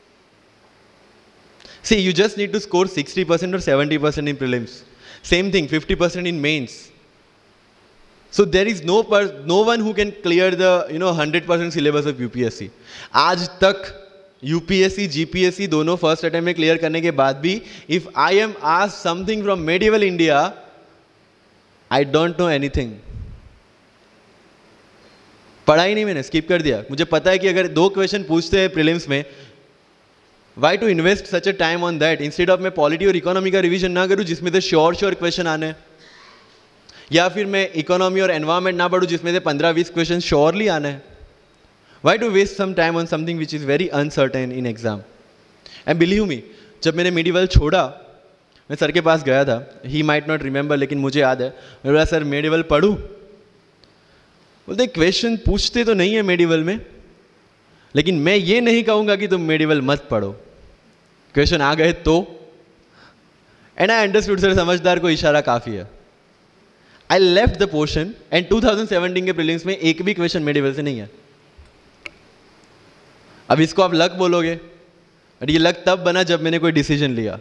See, you just need to score 60% और 70% in prelims. Same thing 50% in mains. So there is no one who can clear the 100% syllabus of UPSC. आज तक UPSC, GPSC दोनों first attempt में clear करने के बाद भी if I am asked something from medieval India, I don't know anything. पढ़ा ही नहीं, मैंने स्किप कर दिया. मुझे पता है कि अगर 2 क्वेश्चन पूछते हैं प्रीलिम्स में, why to invest such a time on that instead of मैं पॉलिटी और इकोनॉमी का रिवीजन ना करूं जिसमें से श्योर क्वेश्चन आने हैं, या फिर मैं इकोनॉमी और एनवायरमेंट ना पढ़ूं जिसमें से 15-20 क्वेश्चन श्योरली आना है. Why to waste some time on something which is very uncertain in exam. And believe me, जब मैंने मेडिवल छोड़ा, मैं सर के पास गया था. ही माइट नॉट रिमेंबर, लेकिन मुझे याद है. मैं बोला, सर मेडिवल पढ़ूं? बोलते क्वेश्चन पूछते तो नहीं है मेडिवल में, लेकिन मैं ये नहीं कहूँगा कि तुम मेडिवल मत पढ़ो. क्वेश्चन आ गए तो. एंड आई अंडरस्टूड, सर समझदार को इशारा काफ़ी है. I left the portion and 2017 के प्रीलिम्स में एक भी क्वेश्चन मेडिवल से नहीं है. अब इसको आप लक बोलोगे, और ये लक तब बना जब मैंने कोई डिसीजन लिया.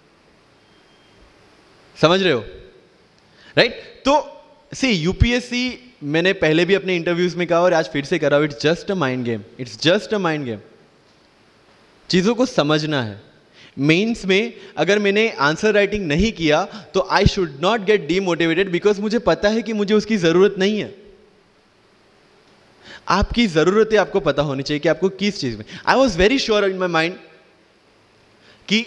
समझ रहे हो, राइट? तो सी, यूपीएससी मैंने पहले भी अपने इंटरव्यूज में कहा और आज फिर से करा, it's just a mind game. It's just a mind game. चीजों को समझना है. मेंस में अगर मैंने आंसर राइटिंग नहीं किया तो I should not get demotivated, because मुझे पता है कि मुझे उसकी जरूरत नहीं है. आपकी जरूरतें आपको पता होनी चाहिए कि आपको किस चीज में. I was very sure in my mind कि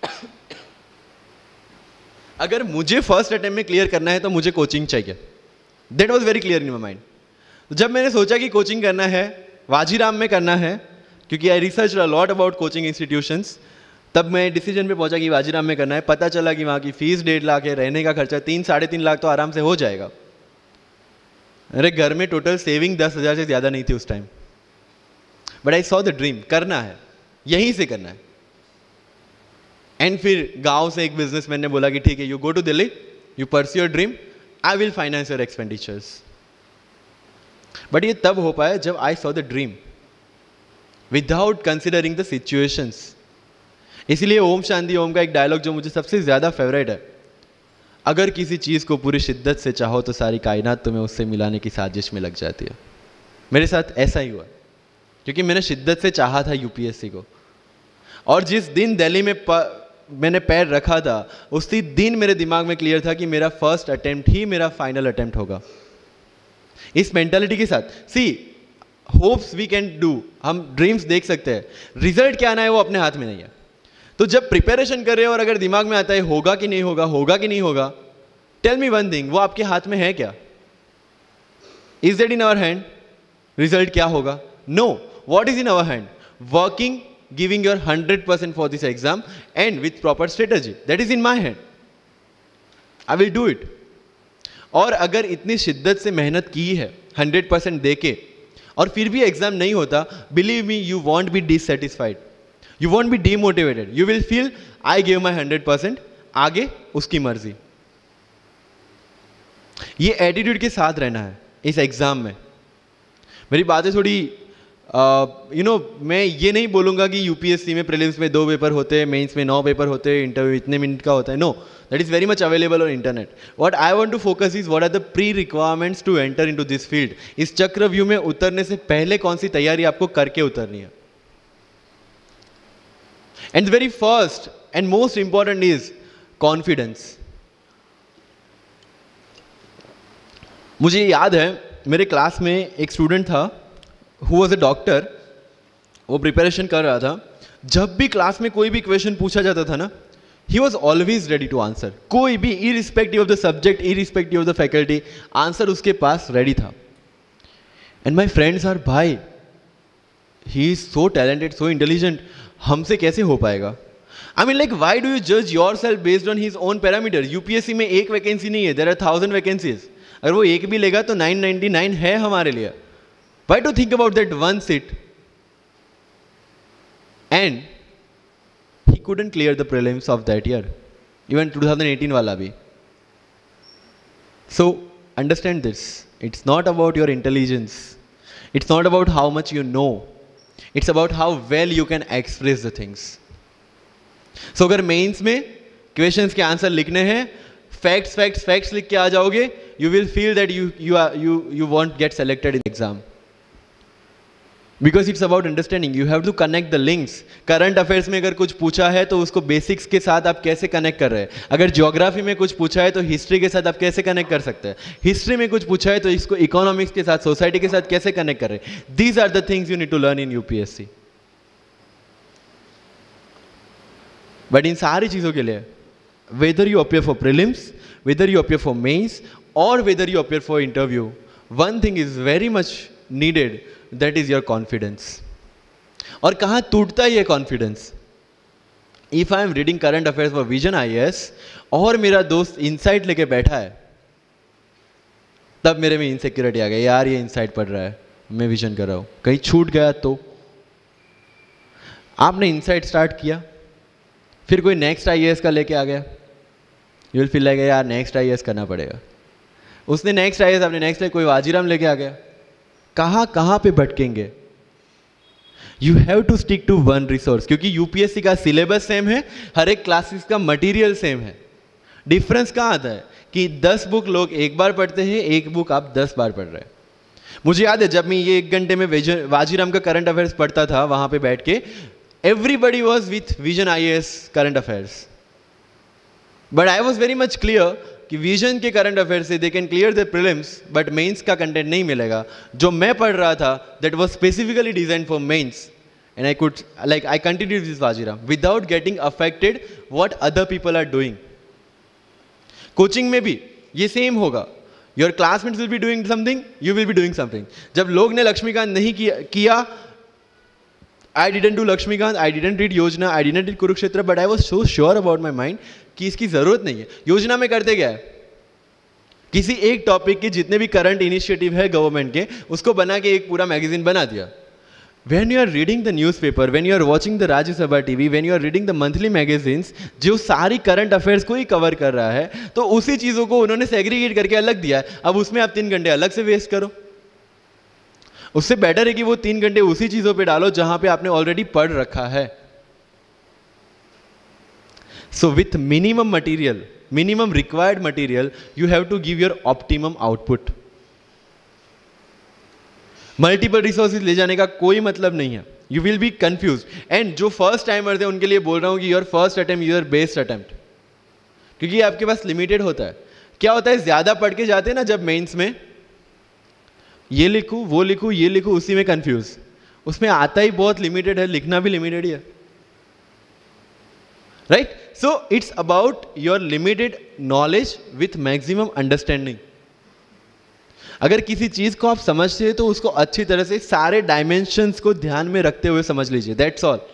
अगर मुझे फर्स्ट अटेम्प्ट में क्लियर करना है तो मुझे कोचिंग चाहिए. That was very clear in my mind. जब मैंने सोचा कि कोचिंग करना है, वाजीराम में करना है, क्योंकि I research a lot about coaching institutions, तब मैं डिसीजन पे पहुंचा कि वाजीराम में करना है. पता चला कि वहाँ की फीस 1.5 लाख है, रहने का खर्चा 3-3.5 लाख तो आराम से हो जाएगा. अरे घर में टोटल सेविंग 10,000 से ज़्यादा नहीं थी उस time. But I saw the dream, करना है, यहीं से करना है. एंड फिर गांव से एक बिजनेसमैन ने बोला कि ठीक है, you go to Delhi, you pursue your dream, I will finance your expenditures. But ये तब हो पाया जब I saw the dream without considering the situations. इसलिए ओम शांति ओम का एक डायलॉग जो मुझे सबसे ज़्यादा फेवरेट है, अगर किसी चीज़ को पूरी शिद्दत से चाहो तो सारी कायनात तुम्हें उससे मिलाने की साजिश में लग जाती है. मेरे साथ ऐसा ही हुआ, क्योंकि मैंने शिद्दत से चाहा था यूपीएससी को. और जिस दिन दिल्ली में मैंने पैर रखा था, उसी दिन मेरे दिमाग में क्लियर था कि मेरा फर्स्ट अटेम्प्ट ही मेरा फाइनल अटेम्प्ट होगा. इस मेंटालिटी के साथ, see, hopes we can do, हम ड्रीम्स देख सकते हैं, रिजल्ट क्या आना है वो अपने हाथ में नहीं है. तो जब प्रिपरेशन कर रहे हो और अगर दिमाग में आता है होगा कि नहीं होगा, होगा कि नहीं होगा, टेल मी वन थिंग, वो आपके हाथ में है क्या? Is that in our hand? Result क्या होगा? No. What is in our hand? Working, giving your 100% for this exam and with proper strategy. That is in my hand. I will do it. और अगर इतनी शिद्दत से मेहनत की है 100% देके और फिर भी एग्जाम नहीं होता, believe me, you won't be dissatisfied, you won't be demotivated, you will feel I gave my 100%, आगे उसकी मर्जी. ये एटीट्यूड के साथ रहना है इस एग्जाम में. मेरी बातें थोड़ी मैं ये नहीं बोलूंगा कि यूपीएससी में प्रीलिम्स में 2 पेपर होते हैं, मेंस में 9 पेपर होते हैं, इंटरव्यू इतने मिनट का होता है. No, that is very much available on internet. What I want to focus is what are the pre requirements to enter into this field. इस चक्रव्यूह में उतरने से पहले कौन सी तैयारी आपको करके उतरनी है. And the very first and most important is confidence. मुझे याद है मेरे क्लास में एक स्टूडेंट था who was a doctor. वो प्रिपरेशन कर रहा था. जब भी क्लास में कोई भी क्वेश्चन पूछा जाता था ना, he was always ready to answer. कोई भी, irrespective of the subject, irrespective of the faculty, answer उसके पास रेडी था. And my friends are, भाई, he is so talented, so intelligent, हमसे कैसे हो पाएगा? I mean like, why do you जज yourself based on his own parameter? UPSC में एक वैकेंसी नहीं है, देयर आर 1000 वैकेंसीज. अगर वो एक भी लेगा तो 999 है हमारे लिए. Why to think about that one seat? And he couldn't clear the prelims of that year, even 2018 वाला भी. So understand this, it's not about your intelligence, it's not about how much you know, it's about how well you can express the things. So अगर mains में questions के answer लिखने हैं, facts लिख के आ जाओगे, you will feel that you won't get selected in exam. Because it's about understanding, you have to connect the links. Current affairs में अगर कुछ पूछा है तो उसको बेसिक्स के साथ आप कैसे कनेक्ट कर रहे हैं. अगर ज्योग्राफी में कुछ पूछा है तो हिस्ट्री के साथ आप कैसे कनेक्ट कर सकते हैं. हिस्ट्री में कुछ पूछा है तो इसको इकोनॉमिक्स के साथ, सोसाइटी के साथ कैसे कनेक्ट कर रहे हैं. These are the things you need to learn in UPSC. But इन सारी चीजों के लिए, whether you appear for prelims, whether you appear for mains, और whether you appear for interview, one thing is very much needed, that is your confidence. और कहाँ टूटता है ये confidence? If I am reading current affairs for Vision IAS और मेरा दोस्त insight लेके बैठा है, तब मेरे में इनसिक्योरिटी आ गई, यार ये इनसाइट पढ़ रहा है, मैं विजन कर रहा हूं, कहीं छूट गया तो. आपने इनसाइट स्टार्ट किया, फिर कोई नेक्स्ट IAS का लेके आ गया, यू विल फील लाइक यार नेक्स्ट IAS करना पड़ेगा. उसने नेक्स्ट IAS, आपने नेक्स्ट कोई वाजीराम लेके आ गया, कहां पे भटकेंगे? You have to stick to one resource, क्योंकि यूपीएससी का सिलेबस सेम है, हर एक क्लासेस का मटेरियल सेम है. डिफरेंस कहां आता है कि 10 बुक लोग एक बार पढ़ते हैं, एक बुक आप 10 बार पढ़ रहे हैं. मुझे याद है जब मैं ये 1 घंटे में वाजीराम का करंट अफेयर्स पढ़ता था, वहां पे बैठ के everybody was with Vision IAS current affairs, but I was very much clear कि विजन के करंट अफेयर से they can clear the prelims, but mains का कंटेंट नहीं मिलेगा. जो मैं पढ़ रहा था that was specifically designed for mains, and I continued this Vajiram without getting affected what other people are doing. Coaching में भी ये सेम होगा. Your classmates will be doing something, you will be doing something. जब लोग ने लक्ष्मीकांत नहीं किया, I didn't do Lakshmikant, I didn't read Yojana, I didn't read Kurukshetra, but I was so sure about my mind कि इसकी जरूरत नहीं है. योजना में करते क्या है, किसी एक टॉपिक के जितने भी करंट इनिशिएटिव है गवर्नमेंट के, उसको बना के एक पूरा मैगजीन बना दिया. When you are reading the newspaper, when you are watching the Rajya Sabha TV, when you are reading the monthly magazines, जो सारी करंट अफेयर्स को ही कवर कर रहा है, तो उसी चीजों को उन्होंने सेग्रीगेट करके अलग दिया है. अब उसमें आप 3 घंटे अलग से वेस्ट करो. उससे बेटर है कि वो 3 घंटे उसी चीजों पे डालो जहां पे आपने ऑलरेडी पढ़ रखा है. So with minimum material, minimum required material, you have to give your optimum output. Multiple resources ले जाने का कोई मतलब नहीं है. You will be confuse. And जो फर्स्ट टाइमर्स है उनके लिए बोल रहा हूं कि your first attempt your best attempt, क्योंकि आपके पास लिमिटेड होता है. क्या होता है, ज्यादा पढ़ के जाते हैं ना जब मेंस में, ये लिखूं वो लिखूं ये लिखूं, उसी में कंफ्यूज. उसमें आता ही बहुत लिमिटेड है, लिखना भी लिमिटेड ही है. Right? So it's about your limited knowledge with maximum understanding. अगर किसी चीज को आप समझते हैं तो उसको अच्छी तरह से सारे डायमेंशंस को ध्यान में रखते हुए समझ लीजिए. That's all.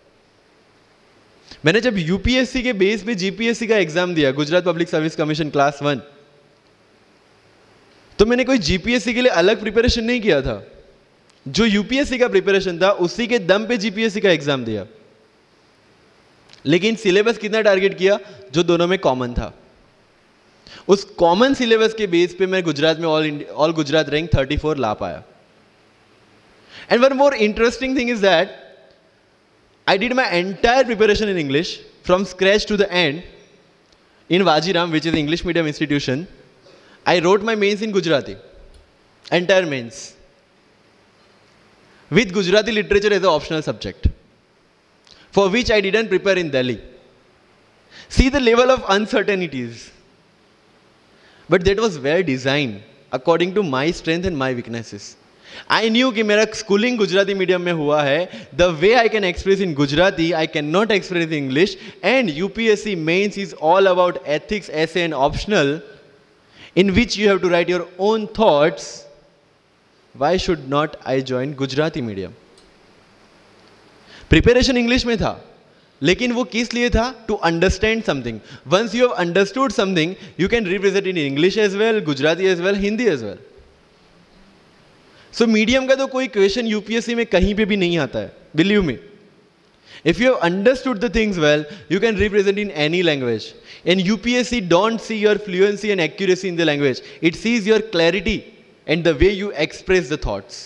मैंने जब यूपीएससी के बेस पे जीपीएससी का एग्जाम दिया, Gujarat public service commission class 1, तो मैंने कोई जीपीएससी के लिए अलग प्रिपरेशन नहीं किया था. जो यूपीएससी का प्रिपरेशन था उसी के दम पे जीपीएससी का एग्जाम दिया. लेकिन सिलेबस कितना टारगेट किया, जो दोनों में कॉमन था. उस कॉमन सिलेबस के बेस पे मैं गुजरात में ऑल गुजरात रैंक 34 ला पाया. And one more interesting thing is that I did my entire preparation in English from scratch to the end in Vajiram, which is English medium institution. I wrote my mains in Gujarati, entire mains, with Gujarati literature as an optional subject, for which I didn't prepare in Delhi. See the level of uncertainties. But that was well designed according to my strength and my weaknesses. I knew कि मेरा schooling Gujarati medium में हुआ है. The way I can express in Gujarati, I cannot express in English. And UPSC mains is all about ethics, essay and optional, in which you have to write your own thoughts. Why should not I join Gujarati medium? Preparation English में था, लेकिन वो किस लिए था? To understand something. Once you have understood something, you can represent in English as well, Gujarati as well, Hindi as well. So medium का तो कोई क्वेश्चन यूपीएससी में कहीं पे भी नहीं आता है, believe me. If you have understood the things well, you can represent in any language. And UPSC don't see your fluency and accuracy in the language. It sees your clarity and the way you express the thoughts.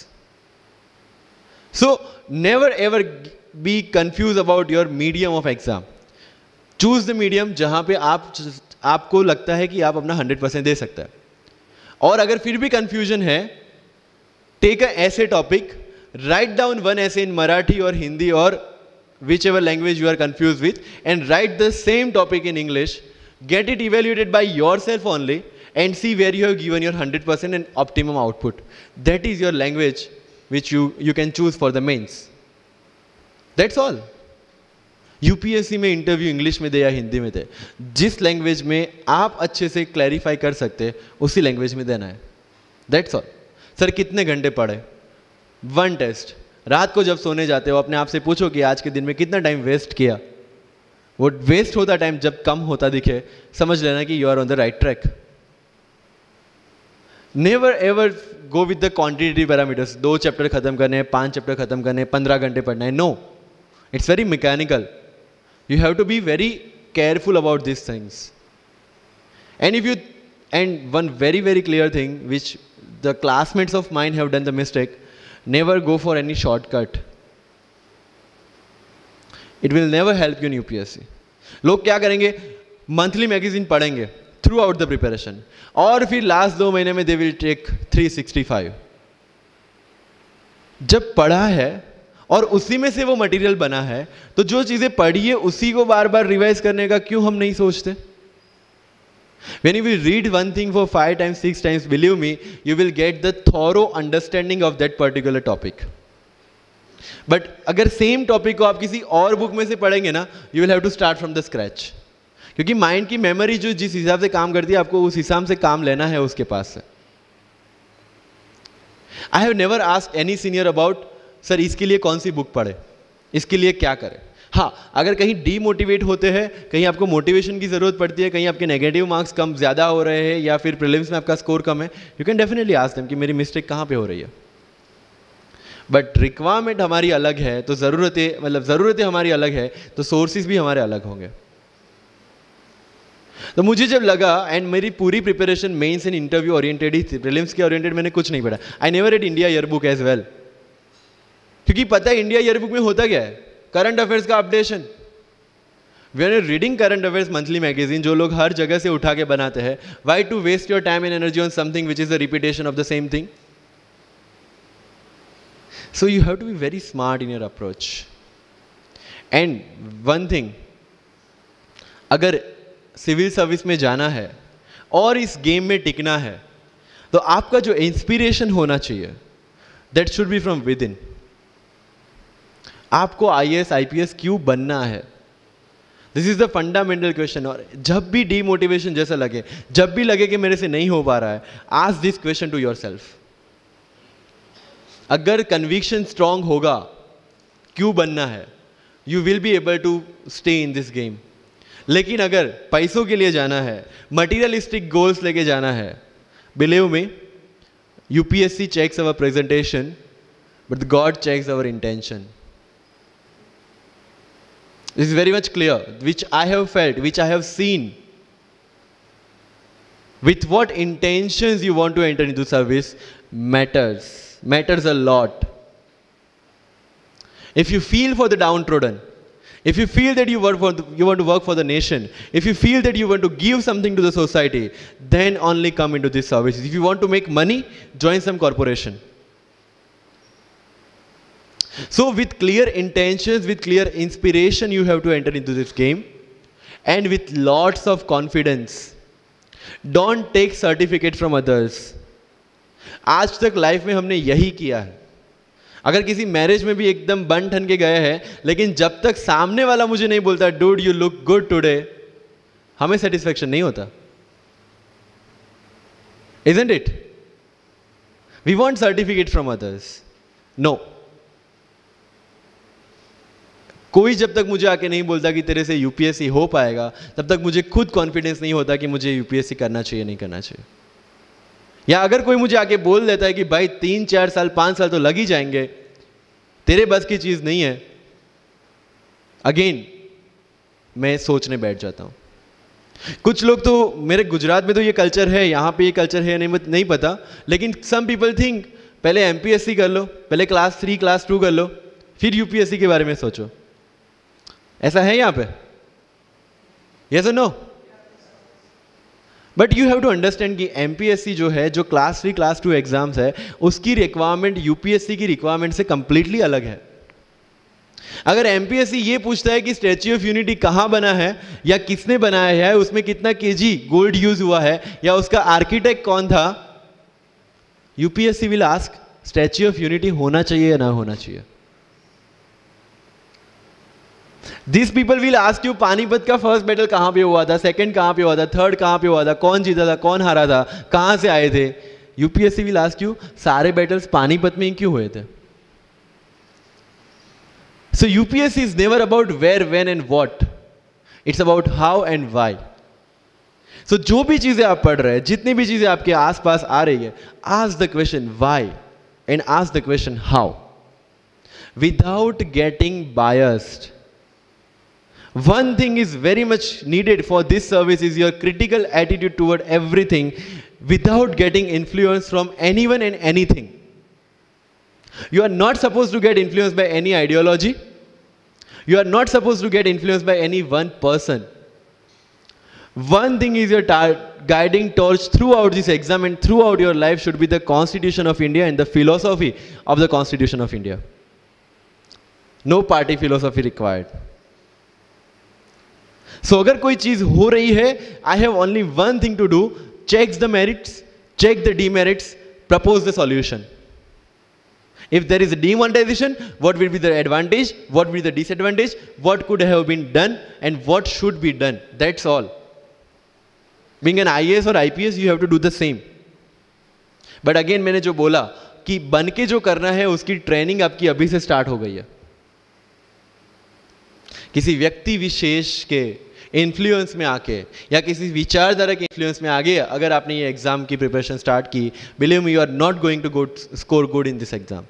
So never ever be confused about your medium of exam. Choose the medium जहाँ पे आपको लगता है कि आप अपना 100% दे सकते हैं. और अगर फिर भी confusion है, take a essay topic, write down one essay in Marathi or Hindi or whichever language you are confused with, and write the same topic in English. Get it evaluated by yourself only and see where you have given your 100% and optimum output. That is your language which you can choose for the mains. That's all. UPSC में interview English में दे या हिंदी में दे, जिस language में आप अच्छे से क्लैरिफाई कर सकते उसी लैंग्वेज में देना है. That's all. सर कितने घंटे पढ़े? 1 टेस्ट. रात को जब सोने जाते हो अपने आप से पूछो कि आज के दिन में कितना टाइम वेस्ट किया. वो वेस्ट होता टाइम जब कम होता दिखे, समझ लेना कि you are on the right track. Never ever go with the quantitative parameters. 2 chapter खत्म करने, 5 चैप्टर खत्म करने, 15 घंटे पढ़ना है. No, it's very mechanical. You have to be very careful about this things. And one very very clear thing which the classmates of mine have done the mistake, never go for any shortcut. It will never help you in UPSC. लोग क्या करेंगे, monthly magazine पढ़ेंगे throughout the preparation और फिर last 2 महीने में they will take 365. जब पढ़ा है और उसी में से वो मटेरियल बना है तो जो चीजें पढ़ी है उसी को बार बार रिवाइज करने का क्यों हम नहीं सोचते. When you will read one thing for 5 times, 6 times, believe me, you will get the thorough understanding of that particular topic. But अगर सेम टॉपिक को आप किसी और बुक में से पढ़ेंगे ना, you will have to start from the scratch. क्योंकि माइंड की मेमोरी जो जिस हिसाब से काम करती है, आपको उस हिसाब से काम लेना है उसके पास से. I have never asked any senior about, sir इसके लिए कौन सी बुक पढ़े, इसके लिए क्या करें. हाँ, अगर कहीं डीमोटिवेट होते हैं, कहीं आपको मोटिवेशन की ज़रूरत पड़ती है, कहीं आपके नेगेटिव मार्क्स कम ज़्यादा हो रहे हैं या फिर प्रीलिम्स में आपका स्कोर कम है, you can definitely ask them कि मेरी मिस्टेक कहाँ पे हो रही है. बट रिक्वायरमेंट हमारी अलग है तो ज़रूरतें हमारी अलग है तो सोर्सेज भी हमारे अलग होंगे. तो मुझे जब लगा, एंड मेरी पूरी preparation mains and interview oriented ही थी, प्रीलिम्स के ओरिएंटेड मैंने कुछ नहीं पढ़ा. I never read India yearbook as well, क्योंकि पता है इंडिया ईयरबुक में होता क्या है, करंट अफेयर्स का updation. We are reading current affairs monthly magazine जो लोग हर जगह से उठा के बनाते हैं. Why to waste your time and energy on something which is the repetition of the same thing. So you have to be very smart in your approach. And one thing, अगर सिविल सर्विस में जाना है और इस game में टिकना है तो आपका जो इंस्पिरेशन होना चाहिए that should be from within. आपको IAS IPS क्यों बनना है, this is the fundamental question. और जब भी डीमोटिवेशन जैसा लगे, जब भी लगे कि मेरे से नहीं हो पा रहा है, ask this question to yourself. अगर कन्विक्शन स्ट्रांग होगा क्यों बनना है, you will be able to stay in this game. लेकिन अगर पैसों के लिए जाना है, मटीरियलिस्टिक गोल्स लेके जाना है, believe me, UPSC checks our presentation, but God checks our intention. This is very much clear, which I have felt, which I have seen. With what intentions you want to enter into service matters a lot. If you feel for the downtrodden, if you feel that you want to work for the nation, if you feel that you want to give something to the society, then only come into this service. If you want to make money, join some corporation. So with clear intentions, with clear inspiration, you have to enter into this game, and with lots of confidence. Don't take certificate from others. आज तक life में हमने यही किया है. अगर किसी marriage में भी एकदम बन ठन के गए हैं, लेकिन जब तक सामने वाला मुझे नहीं बोलता dude you look good today, हमें सेटिस्फेक्शन नहीं होता. Isn't it? We want certificate from others. No. कोई जब तक मुझे आके नहीं बोलता कि तेरे से यूपीएससी हो पाएगा, तब तक मुझे खुद कॉन्फिडेंस नहीं होता कि मुझे यूपीएससी करना चाहिए नहीं करना चाहिए. या अगर कोई मुझे आके बोल देता है कि भाई 3, 4 साल 5 साल तो लग ही जाएंगे, तेरे बस की चीज नहीं है, अगेन मैं सोचने बैठ जाता हूं। कुछ लोग तो, मेरे गुजरात में तो ये कल्चर है, यहां पे ये कल्चर है नहीं पता, लेकिन सम पीपल थिंक पहले एमपीएससी कर लो, पहले क्लास 3 क्लास 2 कर लो, फिर यूपीएससी के बारे में सोचो। ऐसा है यहां पे? यस और no? But you have to understand कि एमपीएससी जो है, जो क्लास 3 क्लास 2 एग्जाम्स है, उसकी रिक्वायरमेंट यूपीएससी की रिक्वायरमेंट से कंप्लीटली अलग है। अगर एमपीएससी ये पूछता है कि स्टैच्यू ऑफ यूनिटी कहां बना है या किसने बनाया है, उसमें कितना केजी गोल्ड यूज हुआ है, या उसका आर्किटेक्ट कौन था, UPSC will ask statue of unity होना चाहिए या ना होना चाहिए। This people will ask you Panipat का फर्स्ट बैटल कहां पे हुआ था, सेकंड कहां पे हुआ था, थर्ड कहां पे हुआ था, कौन जीता था, कौन हारा था, कहां से आए थे। यूपीएससी विल आस्क यू सारे बैटल्स पानीपत में ही क्यों हुए थे। So UPSC is never about where, when and what. It's about how and why. So जो भी चीजें आप पढ़ रहे हैं, जितनी भी चीजें आपके आसपास आ रही है, ask the question why and ask the question how. Without getting biased. One thing is very much needed for this service is your critical attitude toward everything without getting influence from anyone and anything. You are not supposed to get influenced by any ideology. You are not supposed to get influenced by any one person. One thing is your guiding torch throughout this exam and throughout your life should be the Constitution of India and the philosophy of the Constitution of India. No party philosophy required. So अगर कोई चीज हो रही है, I have only one thing to do: check the merits, check the demerits, propose the solution. If there is a demonetization, what will be the advantage, what will be the disadvantage, what could have been done and what should be done. That's all. Being an IAS or IPS, you have to do the same. But again मैंने जो बोला कि बन के जो करना है उसकी ट्रेनिंग आपकी अभी से स्टार्ट हो गई है। किसी व्यक्ति विशेष के इन्फ्लुएंस में आके या किसी विचारधारा के इन्फ्लुएंस में आगे अगर आपने ये एग्जाम की प्रिपरेशन स्टार्ट की, believe me, you are not going to score good in this exam.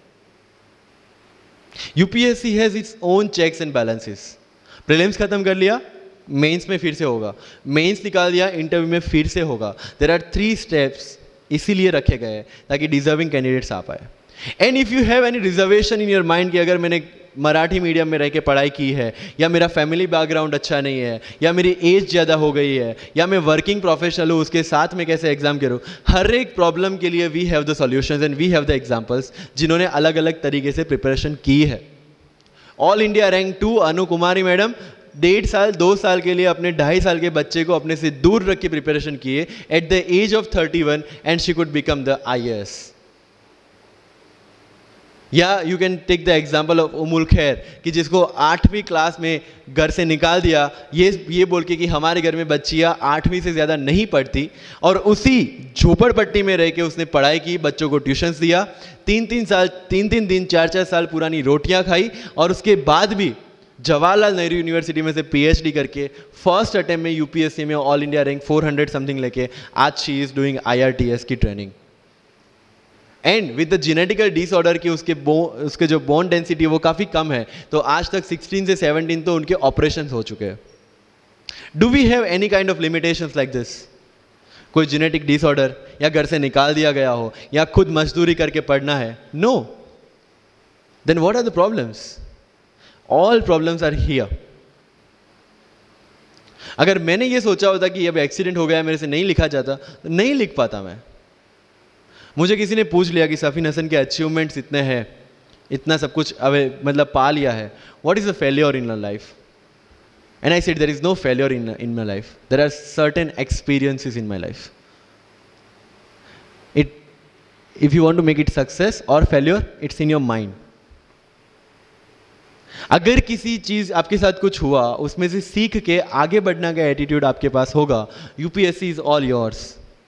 UPSC has its own checks and balances. Prelims खत्म कर लिया, मेंस में फिर से होगा, मेंस निकाल दिया, इंटरव्यू में फिर से होगा। देयर आर 3 स्टेप्स इसीलिए रखे गए हैं ताकि डिजर्विंग कैंडिडेट्स आ पाए। And if you have any reservation in your mind कि अगर मैंने मराठी मीडियम में रह के पढ़ाई की है, या मेरा फैमिली बैकग्राउंड अच्छा नहीं है, या मेरी एज ज़्यादा हो गई है, या मैं वर्किंग प्रोफेशनल हूँ, उसके साथ में कैसे एग्जाम करूँ, हर एक प्रॉब्लम के लिए we have the solutions and we have the examples जिन्होंने अलग अलग तरीके से प्रिपरेशन की है। All India rank 2 Anu Kumari madam 1.5 साल 2 साल के लिए अपने 2.5 साल के बच्चे को अपने से दूर रख के प्रिपरेशन किए at the age of 31 and she could become the IAS। या you can take the example of Ummul Kher कि जिसको 8वीं क्लास में घर से निकाल दिया ये बोल के कि हमारे घर में बच्चियाँ 8वीं से ज़्यादा नहीं पढ़ती, और उसी झोपड़पट्टी में रह के उसने पढ़ाई की, बच्चों को ट्यूशन्स दिया, 3 दिन 4 साल पुरानी रोटियां खाई, और उसके बाद भी जवाहरलाल नेहरू यूनिवर्सिटी में से PhD करके फर्स्ट अटेम्प्ट में यूपीएससी में ऑल इंडिया रैंक 400 समथिंग लेके आज शी इज डूइंग IRTS की training. And with the genetical disorder की उसके जो बोन डेंसिटी वो काफ़ी कम है, तो आज तक 16 से 17 तो उनके ऑपरेशन हो चुके हैं। Do we have any kind of limitations like this? कोई जेनेटिक डिसऑर्डर या घर से निकाल दिया गया हो या खुद मजदूरी करके पढ़ना है? No. Then what are the problems? All problems are here. अगर मैंने ये सोचा होता कि अब एक्सीडेंट हो गया, मेरे से नहीं लिखा जाता, तो नहीं लिख पाता मैं। मुझे किसी ने पूछ लिया कि सफीन हसन के अचीवमेंट्स इतने हैं, इतना सब कुछ मतलब पा लिया है, what is a failure in your life? And I said there is no failure in my life, there are certain experiences in my life. If you want to make it success और failure, it's in your mind. अगर किसी चीज आपके साथ कुछ हुआ, उसमें से सीख के आगे बढ़ने का एटीट्यूड आपके पास होगा, UPSC is all yours.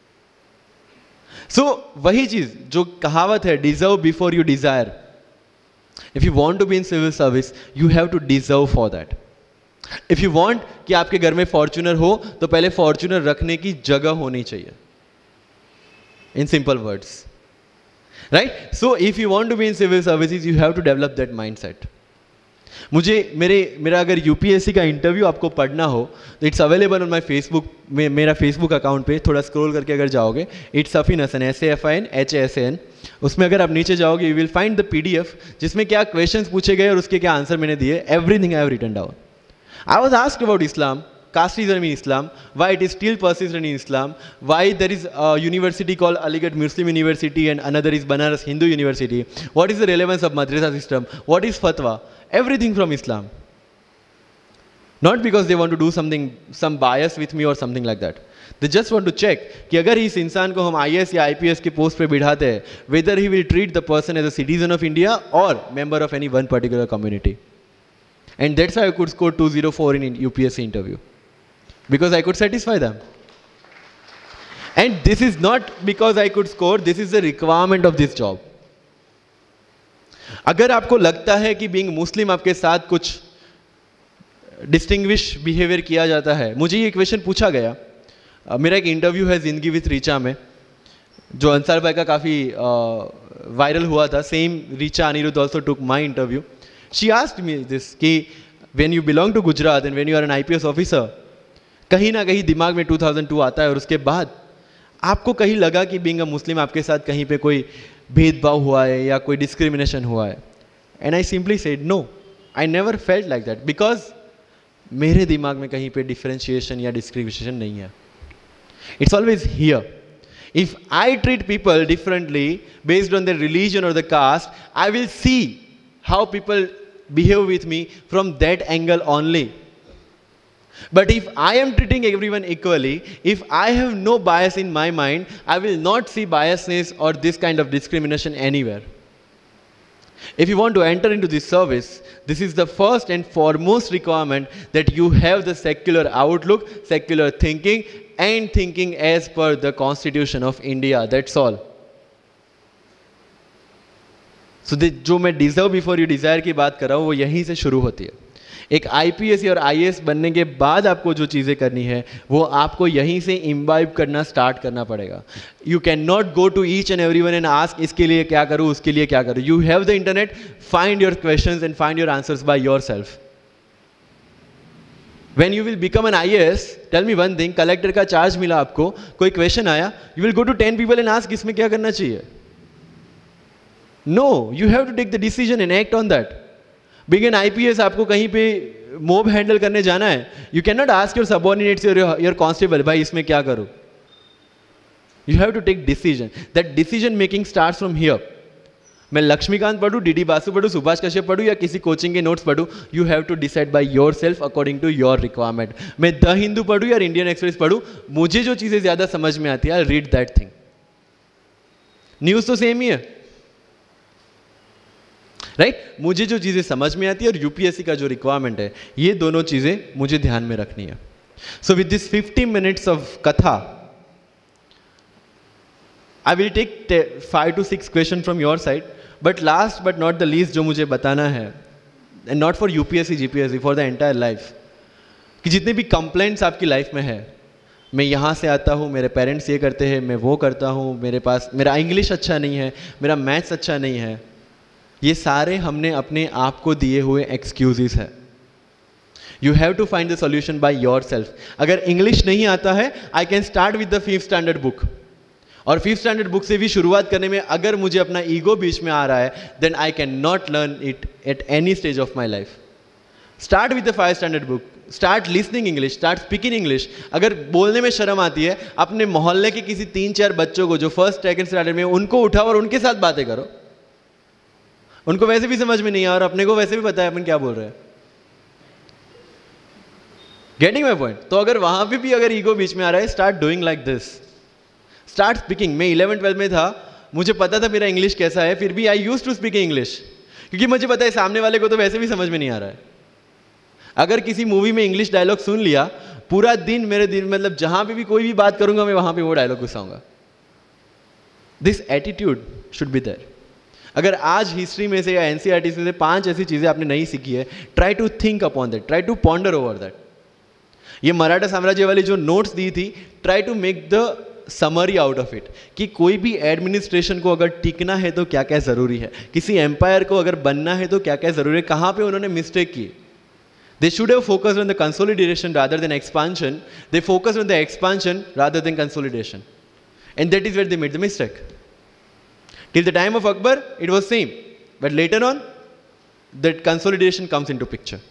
So वही चीज जो कहावत है, deserve before you desire. If you want to be in civil service, you have to deserve for that. If you want कि आपके घर में फॉर्च्यूनर हो, तो पहले फॉर्च्यूनर रखने की जगह होनी चाहिए, in simple words, right? So if you want to be in civil services, you have to develop that mindset. मेरा अगर यूपीएससी का इंटरव्यू आपको पढ़ना हो तो it's available on my Facebook में, मेरा फेसबुक अकाउंट पे थोड़ा स्क्रॉल करके अगर जाओगे, इट्स सफीन हसन, SAFIN, उसमें अगर आप नीचे जाओगे you will find the PDF जिसमें क्या क्वेश्चंस पूछे गए और उसके क्या आंसर मैंने दिए, everything I have written down. I was asked about Islam, casteism in Islam, why it is still persistent in Islam, why there is a university called Aligarh Muslim University and another is Banaras Hindu University, what is the relevance of madrasa system, what is fatwa, everything from Islam. Not because they want to do something, some bias with me or something like that. They just want to check कि अगर इस इंसान को हम IAS या IPS के post पे बिठाते हैं, whether he will treat the person as a citizen of India or member of any one particular community. And that's how I could score 204 in UPSC interview. Because I could satisfy them. And this is not because I could score, this is the requirement of this job. अगर आपको लगता है कि being मुस्लिम आपके साथ कुछ distinguish behaviour किया जाता है, मुझे ये क्वेश्चन पूछा गया. मेरा एक इंटरव्यू है जिंदगी विथ रीचा में, जो अंसार भाई का काफ़ी वायरल हुआ था. Same Richa Anirudh also took my interview. She asked me this कि when you belong to Gujarat and when you are an IPS officer, कहीं ना कहीं दिमाग में 2002 आता है और उसके बाद आपको कहीं लगा कि बीइंग अ मुस्लिम आपके साथ कहीं पे कोई भेदभाव हुआ है या कोई डिस्क्रिमिनेशन हुआ है. And I simply said no, I never felt like that, because मेरे दिमाग में कहीं पे डिफरेंशिएशन या डिस्क्रिमिनेशन नहीं है. It's always here. If I treat people differently based on the religion और the caste, I will see how people behave with me from that angle only. But if I am treating everyone equally, if I have no bias in my mind, I will not see biasness or this kind of discrimination anywhere. If you want to enter into this service, this is the first and foremost requirement that you have the secular outlook, secular thinking, and thinking as per the Constitution of India. That's all. So जो मैं deserve before you desire की बात कर रहा हूँ वो यहीं से शुरू होती है. एक IPS और IAS बनने के बाद आपको जो चीज़ें करनी है वो आपको यहीं से इम्बाइब करना स्टार्ट करना पड़ेगा. You can not go to each and everyone and ask इसके लिए क्या करूँ, उसके लिए क्या करूँ. You have the internet, find your questions and find your answers by yourself. When you will become an IAS, tell me one thing, collector का charge मिला आपको, कोई क्वेश्चन आया, you will go to 10 people and ask इसमें क्या करना चाहिए. No, you have to take the decision and act on that. Being an IPS आपको कहीं पे मोब हैंडल करने जाना है, you can not ask your subordinates your constable भाई इसमें क्या करूं. You have to take decision. That decision making starts from here. मैं लक्ष्मीकांत पढ़ूं, DD बासु पढ़ूं, सुभाष कश्यप पढ़ूं या किसी कोचिंग के नोट्स पढ़ूं, you have to decide by your self according to your requirement. मैं द हिंदू पढ़ूं या इंडियन एक्सप्रेस पढ़ूं, मुझे जो चीज़ें ज़्यादा समझ में आती है I read that thing. News तो सेम ही है, राइट. मुझे जो चीज़ें समझ में आती है और UPSC का जो रिक्वायरमेंट है, ये दोनों चीज़ें मुझे ध्यान में रखनी है. So with this 50 minutes of कथा, I will take 5 to 6 question from your side. But last but not the least जो मुझे बताना है, and not for UPSC GPSC, for the entire life, कि जितने भी कंप्लेंट्स आपकी लाइफ में है, मैं यहाँ से आता हूँ, मेरे पेरेंट्स ये करते हैं, मैं वो करता हूँ, मेरा इंग्लिश अच्छा नहीं है, मेरा मैथ्स अच्छा नहीं है, ये सारे हमने अपने आप को दिए हुए एक्सक्यूजेस हैं. You have to find the solution by your self. अगर इंग्लिश नहीं आता है, I can start with the 5th standard book. और 5th standard बुक से भी शुरुआत करने में अगर मुझे अपना ईगो बीच में आ रहा है, then I can not learn it at any stage of my life. Start with the 5th standard book. Start listening English, start speaking English. अगर बोलने में शर्म आती है, अपने मोहल्ले के किसी 3-4 बच्चों को जो 1st, 2nd standard में, उनको उठाओ और उनके साथ बातें करो. उनको वैसे भी समझ में नहीं है और अपने को वैसे भी पता है अपन क्या बोल रहे हैं. Getting my point. तो अगर वहां पे भी अगर ईगो बीच में आ रहा है, start doing like this. Start speaking. मैं 11th-12th में था, मुझे पता था मेरा इंग्लिश कैसा है, फिर भी I used to speak English, क्योंकि मुझे पता है सामने वाले को तो वैसे भी समझ में नहीं आ रहा है. अगर किसी मूवी में इंग्लिश डायलॉग सुन लिया, पूरा दिन मेरे दिन मतलब जहां पे भी कोई भी बात करूंगा मैं वहां पे वो डायलॉग घुसाऊंगा. This attitude should be there. अगर आज हिस्ट्री में से या NCERT से 5 ऐसी चीज़ें आपने नहीं सीखी है, try to think upon that, try to ponder over that. ये मराठा साम्राज्य वाली जो नोट्स दी थी, try to make the summary out of it कि कोई भी एडमिनिस्ट्रेशन को अगर टिकना है तो क्या क्या ज़रूरी है, किसी एम्पायर को अगर बनना है तो क्या क्या ज़रूरी है, कहाँ पे उन्होंने मिस्टेक की. They should have focused on the consolidation rather than expansion. They focused on the expansion rather than consolidation. And that is where they made the mistake. Till the time of Akbar, it was same. But later on, that consolidation comes into picture.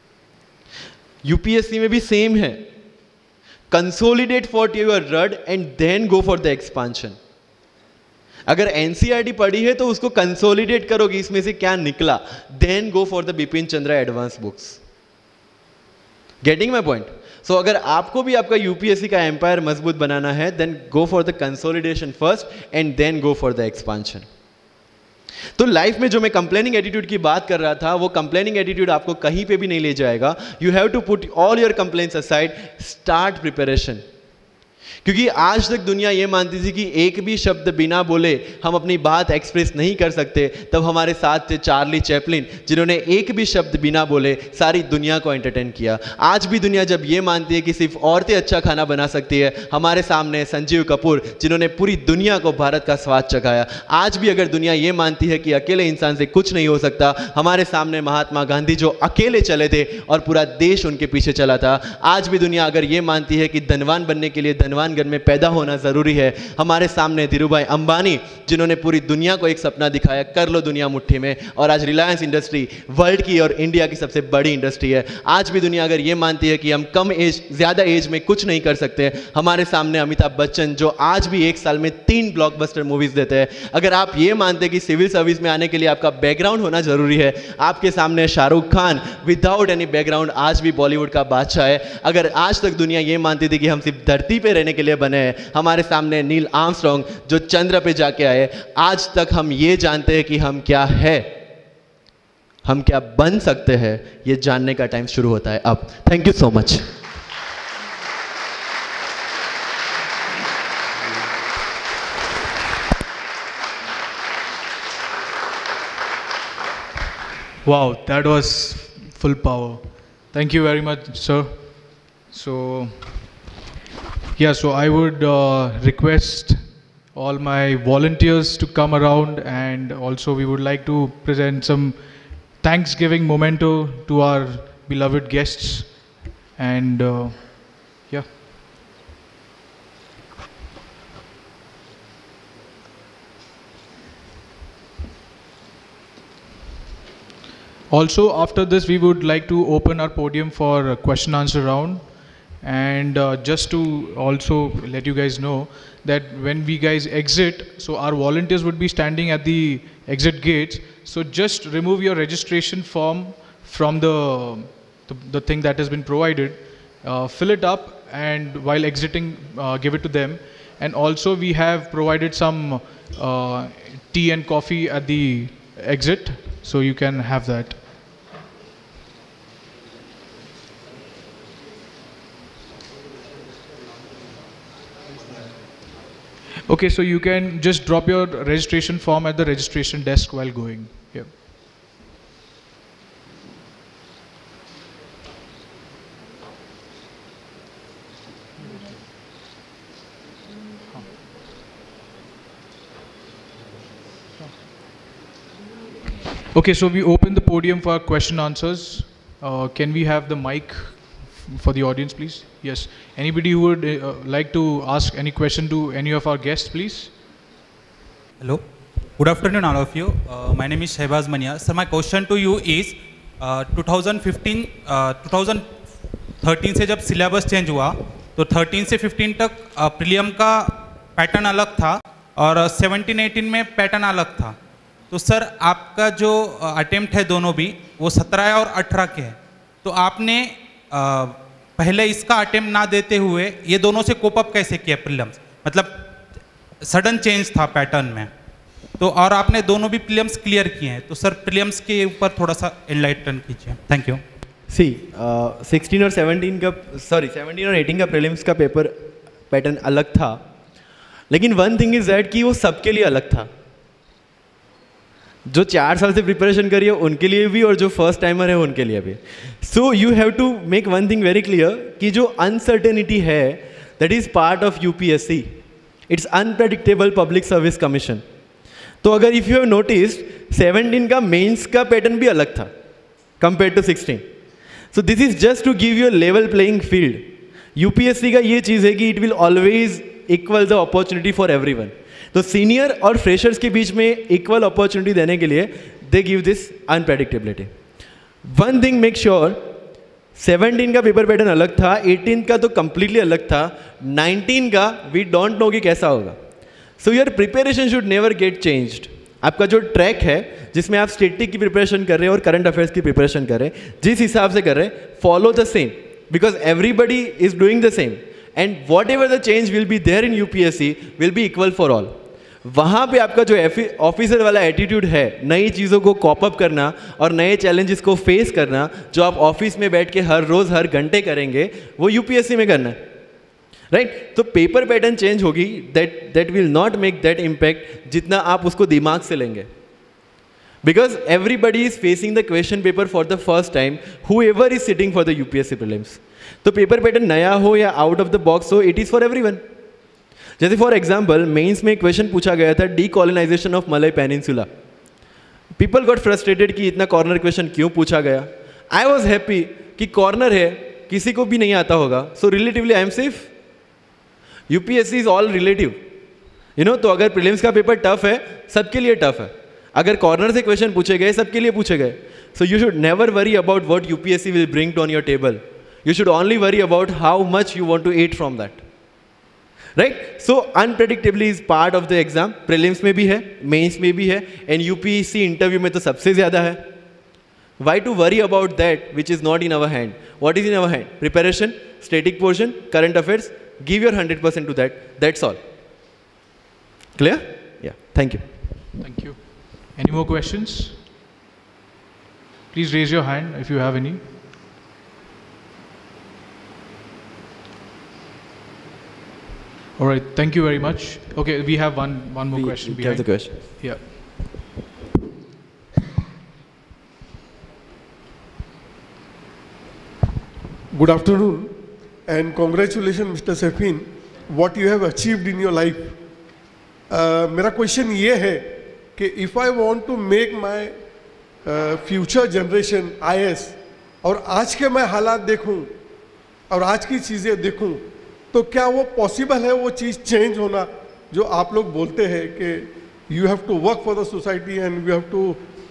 UPSC में भी same है. Consolidate what you are read and then go for the expansion. अगर NCERT पढ़ी है तो उसको consolidate करोगे, इसमें से क्या निकला, then go for the Bipin Chandra advanced books. Getting my point? So अगर आपको भी आपका यूपीएससी का एम्पायर मजबूत बनाना है, then go for the consolidation first and then go for the expansion. तो लाइफ में जो मैं कंप्लेनिंग एटीट्यूड की बात कर रहा था, वो कंप्लेनिंग एटीट्यूड आपको कहीं पे भी नहीं ले जाएगा. You have to put all your complaints aside, start preparation. क्योंकि आज तक दुनिया ये मानती थी कि एक भी शब्द बिना बोले हम अपनी बात एक्सप्रेस नहीं कर सकते. तब हमारे साथ थे चार्ली चैपलिन, जिन्होंने एक भी शब्द बिना बोले सारी दुनिया को एंटरटेन किया. आज भी दुनिया जब ये मानती है कि सिर्फ औरतें अच्छा खाना बना सकती है, हमारे सामने संजीव कपूर, जिन्होंने पूरी दुनिया को भारत का स्वाद चखाया. आज भी अगर दुनिया ये मानती है कि अकेले इंसान से कुछ नहीं हो सकता, हमारे सामने महात्मा गांधी जो अकेले चले थे और पूरा देश उनके पीछे चला था. आज भी दुनिया अगर ये मानती है कि धनवान बनने के लिए धनवान घर में पैदा होना जरूरी है, हमारे सामने धीरूभाई अंबानी, जिन्होंने पूरी दुनिया को एक सपना दिखाया, कर लो दुनिया मुट्ठी में, और आज रिलायंस इंडस्ट्री वर्ल्ड की और इंडिया की सबसे बड़ी इंडस्ट्री है. आज भी दुनिया अगर ये मानती है कि हम कम एज ज्यादा एज में कुछ नहीं कर सकते, हमारे सामने अमिताभ बच्चन, जो आज भी एक साल में 3 ब्लॉकबस्टर मूवीज देते हैं. अगर आप ये मानते हैं कि सिविल सर्विस में आने के लिए आपका बैकग्राउंड होना जरूरी है, आपके सामने Shahrukh Khan without any background आज भी बॉलीवुड का बादशाह है. अगर आज तक दुनिया ये मानती थी कि हम सिर्फ धरती पे रहने के लिए बने हैं, हमारे सामने नील आर्मस्ट्रॉन्ग जो चंद्र पे जाके आए, आज तक हम ये जानते हैं कि हम क्या है, हम क्या बन सकते हैं, ये जानने का टाइम शुरू होता है अब. Thank you so much. Wow, that was full power. Thank you very much, sir. So, yeah, so I would request all my volunteers to come around, and also we would like to present some Thanksgiving memento to our beloved guests. And yeah. Also, after this, we would like to open our podium for a question answer round. And just to also let you guys know that when we guys exit, so our volunteers would be standing at the exit gates. So just remove your registration form from the thing that has been provided, fill it up, and while exiting, give it to them. And also we have provided some tea and coffee at the exit, so you can have that. Okay, so you can just drop your registration form at the registration desk while going. Yeah. Okay, so we open the podium for question answers. Can we have the mic for the audience, please? Yes. Anybody who would like to ask any question to any of our guests, please? Hello. Good afternoon, all of you. My name is Shehbaz Mania. So my question to you is, 2013 से जब syllabus change हुआ, तो 13 से 15 तक prelim का pattern अलग था और 17-18 में पैटर्न अलग था. तो सर आपका जो अटेम्प्ट है दोनों भी, वो 17 और 18 के हैं. तो आपने पहले इसका अटेम्प्ट ना देते हुए ये दोनों से कोप अप कैसे किया प्रीलिम्स? मतलब सडन चेंज था पैटर्न में, तो और आपने दोनों भी प्रीलिम्स क्लियर किए हैं. तो सर प्रीलिम्स के ऊपर थोड़ा सा एनलाइटन कीजिए. Thank you. 16 और 17 का 17 और 18 का प्रीलिम्स का पेपर पैटर्न अलग था, लेकिन वन थिंग इज दैट कि वो सबके लिए अलग था. जो 4 साल से प्रिपरेशन करी है उनके लिए भी और जो फर्स्ट टाइमर है उनके लिए भी. So you have to make one thing very clear कि जो अनसर्टेनिटी है that is part of UPSC. It's unpredictable public service commission. तो अगर इफ यू हैव नोटिस्ड 17 का मेंस का पैटर्न भी अलग था compare to 16। So this is just to give you a level playing field. UPSC का ये चीज़ है कि it will always equal the opportunity for everyone. तो सीनियर और फ्रेशर्स के बीच में इक्वल अपॉर्चुनिटी देने के लिए they give this unpredictability. One thing make sure, 17 का पेपर पैटर्न अलग था, 18 का तो कंप्लीटली अलग था, 19 का वी डोंट नो कि कैसा होगा। So your preparation should never get changed. आपका जो ट्रैक है जिसमें आप स्टैटिक की प्रिपरेशन कर रहे हैं और करंट अफेयर्स की प्रिपरेशन कर रहे हैं, जिस हिसाब से कर रहे हैं, follow the same, because everybody is doing the same and whatever the change will be there in UPSC will be equal for all. वहाँ पे आपका जो ऑफिसर वाला एटीट्यूड है, नई चीज़ों को कॉपअप करना और नए चैलेंजेस को फेस करना, जो आप ऑफिस में बैठ के हर रोज़ हर घंटे करेंगे, वो यूपीएससी में करना है, राइट? तो पेपर पैटर्न चेंज होगी, that will not make that impact जितना आप उसको दिमाग से लेंगे, because everybody is facing the question paper for the first time, whoever is sitting for the UPSC prelims. तो पेपर पैटर्न नया हो या आउट ऑफ द बॉक्स हो, इट इज़ फॉर एवरीवन। जैसे फॉर एग्जाम्पल मेंस में question पूछा गया था decolonisation of Malay peninsula. People got frustrated कि इतना कॉर्नर क्वेश्चन क्यों पूछा गया। आई वॉज हैप्पी कि कॉर्नर है, किसी को भी नहीं आता होगा, so relatively I am safe. UPSC is all relative, you know. तो अगर प्रीलिम्स का पेपर टफ है, सबके लिए टफ है। अगर कॉर्नर से क्वेश्चन पूछे गए, सबके लिए पूछे गए। So you should never worry about what UPSC will bring to on your table, you should only worry about how much you want to eat from that, right? So unpredictably is part of the exam. Prelims में भी है, mains में भी है, and UPSC interview में तो सबसे ज़्यादा है। Why to worry about that which is not in our hand? What is in our hand? Preparation, static portion, current affairs. Give your 100% to that. That's all. Clear? Yeah. Thank you. Thank you. Any more questions? Please raise your hand if you have any. All right. Thank you very much. Okay, we have one more question behind. Have the question. Yeah. Good afternoon. And congratulations, Mr. Safin, what you have achieved in your life. मेरा question ये है कि if I want to make my future generation IAS और आज के मैं हालात देखूं और आज की चीज़ें देखूं, तो क्या वो पॉसिबल है वो चीज़ चेंज होना जो आप लोग बोलते हैं कि you have to work for the society and you have to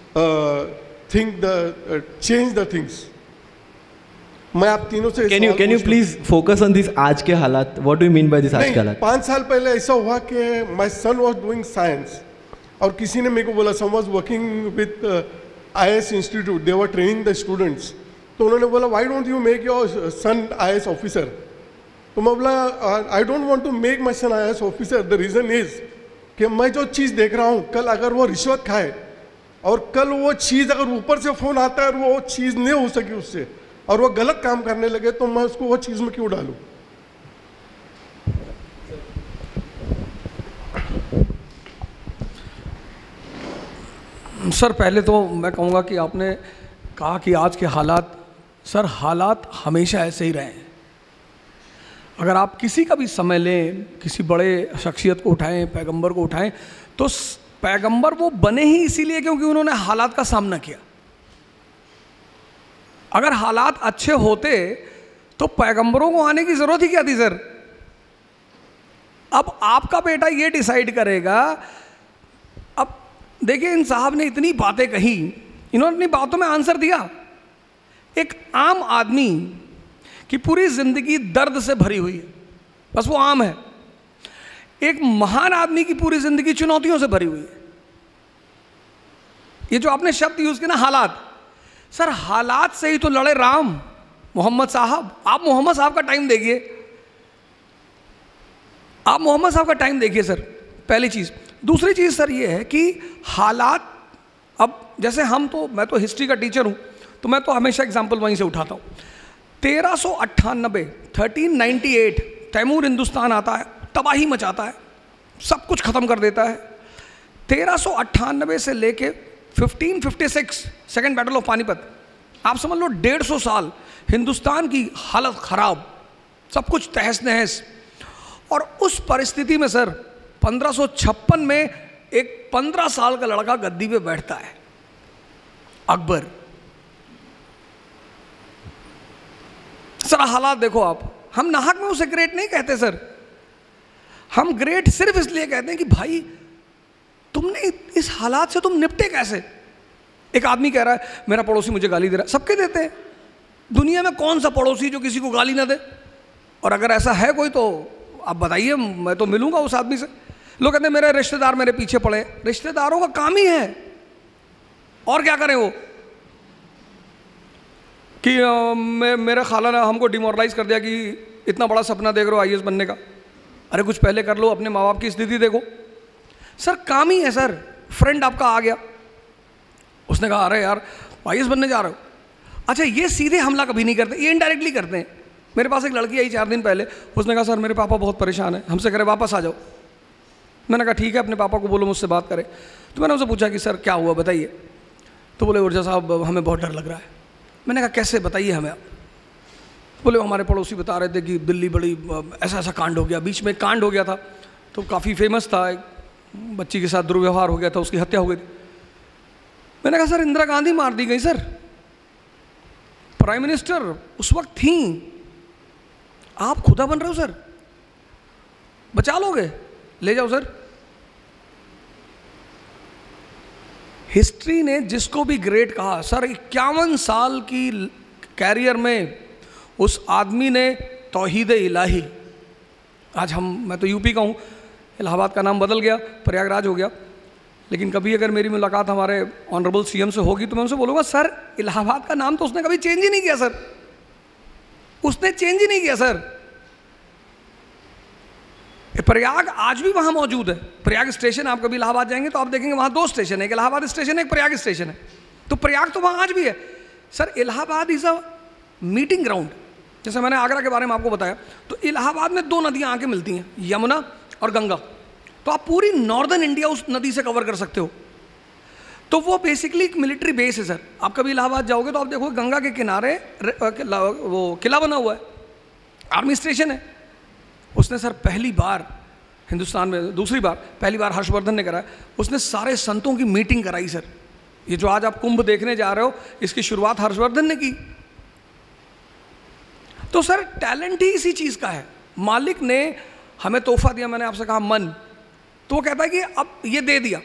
change the things. मैं आप तीनों से can you please focus on this आज के हालात? What do you mean by this आज के हालात? 5 साल पहले ऐसा हुआ कि my son was doing science और किसी ने मेरे को बोला, some was working with IAS institute, they were training the students, तो उन्होंने बोला why don't you make your son IAS officer? तो मैं बोला I don't want to make my son IAS officer, the reason is कि मैं जो चीज़ देख रहा हूँ, कल अगर वो रिश्वत खाए और कल वो चीज़ अगर ऊपर से फ़ोन आता है और वो चीज़ नहीं हो सकी उससे और वो गलत काम करने लगे, तो मैं उसको वो चीज़ में क्यों डालूं? सर पहले तो मैं कहूँगा कि आपने कहा कि आज के हालात, सर हालात हमेशा ऐसे ही रहे हैं। अगर आप किसी का भी समय लें, किसी बड़े शख्सियत को उठाएं, पैगंबर को उठाएं, तो पैगंबर वो बने ही इसीलिए क्योंकि उन्होंने हालात का सामना किया। अगर हालात अच्छे होते तो पैगंबरों को आने की ज़रूरत ही क्या थी सर? अब आपका बेटा ये डिसाइड करेगा। अब देखिए, इन साहब ने इतनी बातें कही, इन्होंने अपनी बातों में आंसर दिया। एक आम आदमी की पूरी ज़िंदगी दर्द से भरी हुई है, बस वो आम है। एक महान आदमी की पूरी ज़िंदगी चुनौतियों से भरी हुई है। ये जो आपने शब्द यूज़ किया ना, हालात, सर हालात से ही तो लड़े राम, मोहम्मद साहब। आप मोहम्मद साहब का टाइम देखिए, आप मोहम्मद साहब का टाइम देखिए सर, पहली चीज़। दूसरी चीज़ सर ये है कि हालात, अब जैसे हम तो, मैं तो हिस्ट्री का टीचर हूँ, तो मैं तो हमेशा एग्जाम्पल वहीं से उठाता हूँ। 1398 तैमूर हिंदुस्तान आता है, तबाही मचाता है, सब कुछ ख़त्म कर देता है। 1398 से लेके 1556 सेकेंड बैटल ऑफ पानीपत, आप समझ लो 150 साल हिंदुस्तान की हालत ख़राब, सब कुछ तहस नहस। और उस परिस्थिति में सर 1556 में एक 15 साल का लड़का गद्दी पे बैठता है, अकबर। सर हालात देखो आप, हम नाहक में उसे ग्रेट नहीं कहते सर, हम ग्रेट सिर्फ इसलिए कहते हैं कि भाई तुमने इस हालात से तुम निपटे कैसे। एक आदमी कह रहा है मेरा पड़ोसी मुझे गाली दे रहा है, सबके देते हैं, दुनिया में कौन सा पड़ोसी जो किसी को गाली ना दे, और अगर ऐसा है कोई तो आप बताइए, मैं तो मिलूंगा उस आदमी से। लोग कहते हैं मेरे रिश्तेदार मेरे पीछे पड़े, रिश्तेदारों का काम ही है, और क्या करें वो कि मेरे खाला ने हमको डिमोरलाइज कर दिया कि इतना बड़ा सपना देख रहे हो आईएएस बनने का, अरे कुछ पहले कर लो, अपने माँ बाप की स्थिति देखो। सर काम ही है सर। फ्रेंड आपका आ गया, उसने कहा अरे यार आईएएस बनने जा रहे हो, अच्छा ये सीधे हमला कभी नहीं करते, ये इनडायरेक्टली करते हैं। मेरे पास एक लड़की आई 4 दिन पहले, उसने कहा सर मेरे पापा बहुत परेशान हैं, हमसे करे वापस आ जाओ। मैंने कहा ठीक है, अपने पापा को बोलो मुझसे बात करें। तो मैंने उनसे पूछा कि सर क्या हुआ बताइए, तो बोले ऊर्जा साहब हमें बहुत डर लग रहा है। मैंने कहा कैसे बताइए हमें आप। बोले हमारे पड़ोसी बता रहे थे कि दिल्ली बड़ी ऐसा ऐसा कांड हो गया, बीच में कांड हो गया था तो काफ़ी फेमस था, एक बच्ची के साथ दुर्व्यवहार हो गया था, उसकी हत्या हो गई थी। मैंने कहा सर इंदिरा गांधी मार दी गई सर, प्राइम मिनिस्टर उस वक्त थी, आप खुदा बन रहे हो सर, बचा लोगे, ले जाओ सर। हिस्ट्री ने जिसको भी ग्रेट कहा सर, 51 साल की कैरियर में उस आदमी ने तौहीद इलाही, आज मैं तो यूपी का हूँ, इलाहाबाद का नाम बदल गया, प्रयागराज हो गया, लेकिन कभी अगर मेरी मुलाकात हमारे ऑनरेबल सीएम से होगी तो मैं उनसे बोलूँगा सर इलाहाबाद का नाम तो उसने कभी चेंज ही नहीं किया सर, उसने चेंज ही नहीं किया सर। प्रयाग आज भी वहाँ मौजूद है, प्रयाग स्टेशन, आप कभी इलाहाबाद जाएंगे तो आप देखेंगे वहाँ 2 स्टेशन है, एक इलाहाबाद स्टेशन है, एक प्रयाग स्टेशन है, तो प्रयाग तो वहाँ आज भी है sir. Allahabad is a meeting ground, जैसे मैंने आगरा के बारे में आपको बताया, तो इलाहाबाद में 2 नदियाँ आके मिलती हैं, यमुना और गंगा, तो आप पूरी नॉर्दर्न इंडिया उस नदी से कवर कर सकते हो। तो वो बेसिकली एक मिलिट्री बेस है सर। आप कभी इलाहाबाद जाओगे तो आप देखोगे गंगा के किनारे वो किला बना हुआ है, आर्मी स्टेशन है। उसने सर पहली बार हिंदुस्तान में, दूसरी बार, पहली बार हर्षवर्धन ने कराया, उसने सारे संतों की मीटिंग कराई सर। ये जो आज आप कुंभ देखने जा रहे हो, इसकी शुरुआत हर्षवर्धन ने की। तो सर टैलेंट ही इसी चीज़ का है। मालिक ने हमें तोहफा दिया, मैंने आपसे कहा मन, तो वो कहता है कि अब ये दे दिया।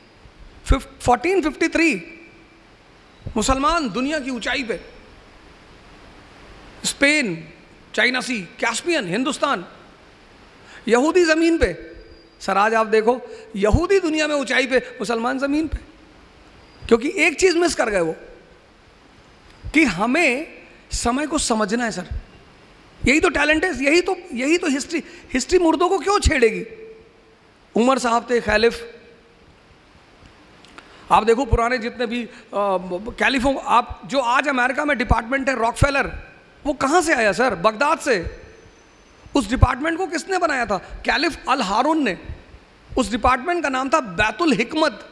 1453 मुसलमान दुनिया की ऊंचाई पे, Spain, China sea, Caspian, Hindustan, यहूदी ज़मीन पे। सर आज आप देखो यहूदी दुनिया में ऊंचाई पे, मुसलमान ज़मीन पे, क्योंकि एक चीज़ मिस कर गए वो, कि हमें समय को समझना है सर। यही तो टैलेंट है, यही तो हिस्ट्री मुर्दों को क्यों छेड़ेगी। उमर साहब थे खैलिफ, आप देखो पुराने जितने भी कैलिफों, आप जो आज अमेरिका में डिपार्टमेंट है रॉकफेलर, वो कहाँ से आया सर? बगदाद से। उस डिपार्टमेंट को किसने बनाया था? कैलिफ अल हारून ने। उस डिपार्टमेंट का नाम था बैतुल हिकमत।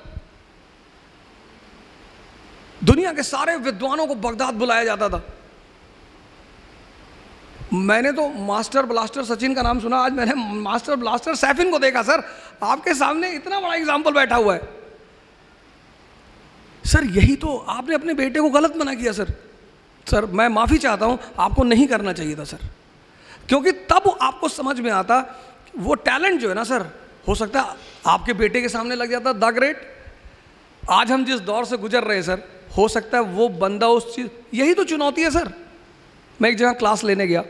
दुनिया के सारे विद्वानों को बगदाद बुलाया जाता था। मैंने तो मास्टर ब्लास्टर सचिन का नाम सुना, आज मैंने मास्टर ब्लास्टर सैफिन को देखा सर। आपके सामने इतना बड़ा एग्जाम्पल बैठा हुआ है सर। यही तो आपने अपने बेटे को गलत मना किया सर। सर मैं माफ़ी चाहता हूँ, आपको नहीं करना चाहिए था सर, क्योंकि तब आपको समझ में आता वो टैलेंट जो है ना सर, हो सकता है आपके बेटे के सामने लग जाता द ग्रेट। आज हम जिस दौर से गुजर रहे हैं सर, हो सकता है वो बंदा उस चीज़, यही तो चुनौती है सर। मैं एक जगह क्लास लेने गया,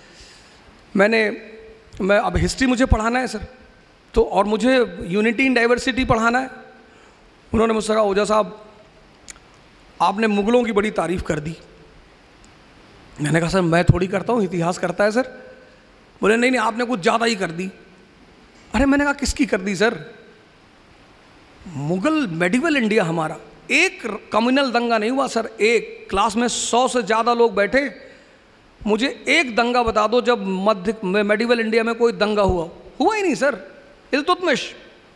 मैं अब हिस्ट्री मुझे पढ़ाना है सर, तो और मुझे यूनिटी इन डाइवर्सिटी पढ़ाना है। उन्होंने मुझसे कहा ओझा साहब आपने मुगलों की बड़ी तारीफ़ कर दी। मैंने कहा सर मैं थोड़ी करता हूँ, इतिहास करता है सर। बोले नहीं आपने कुछ ज़्यादा ही कर दी। अरे मैंने कहा किसकी कर दी सर? मुगल मेडिवल इंडिया हमारा, एक कम्युनल दंगा नहीं हुआ सर। एक क्लास में 100 से ज़्यादा लोग बैठे, मुझे एक दंगा बता दो जब मध्य मेडिवल इंडिया में कोई दंगा हुआ ही नहीं सर। इल्तुतमिश,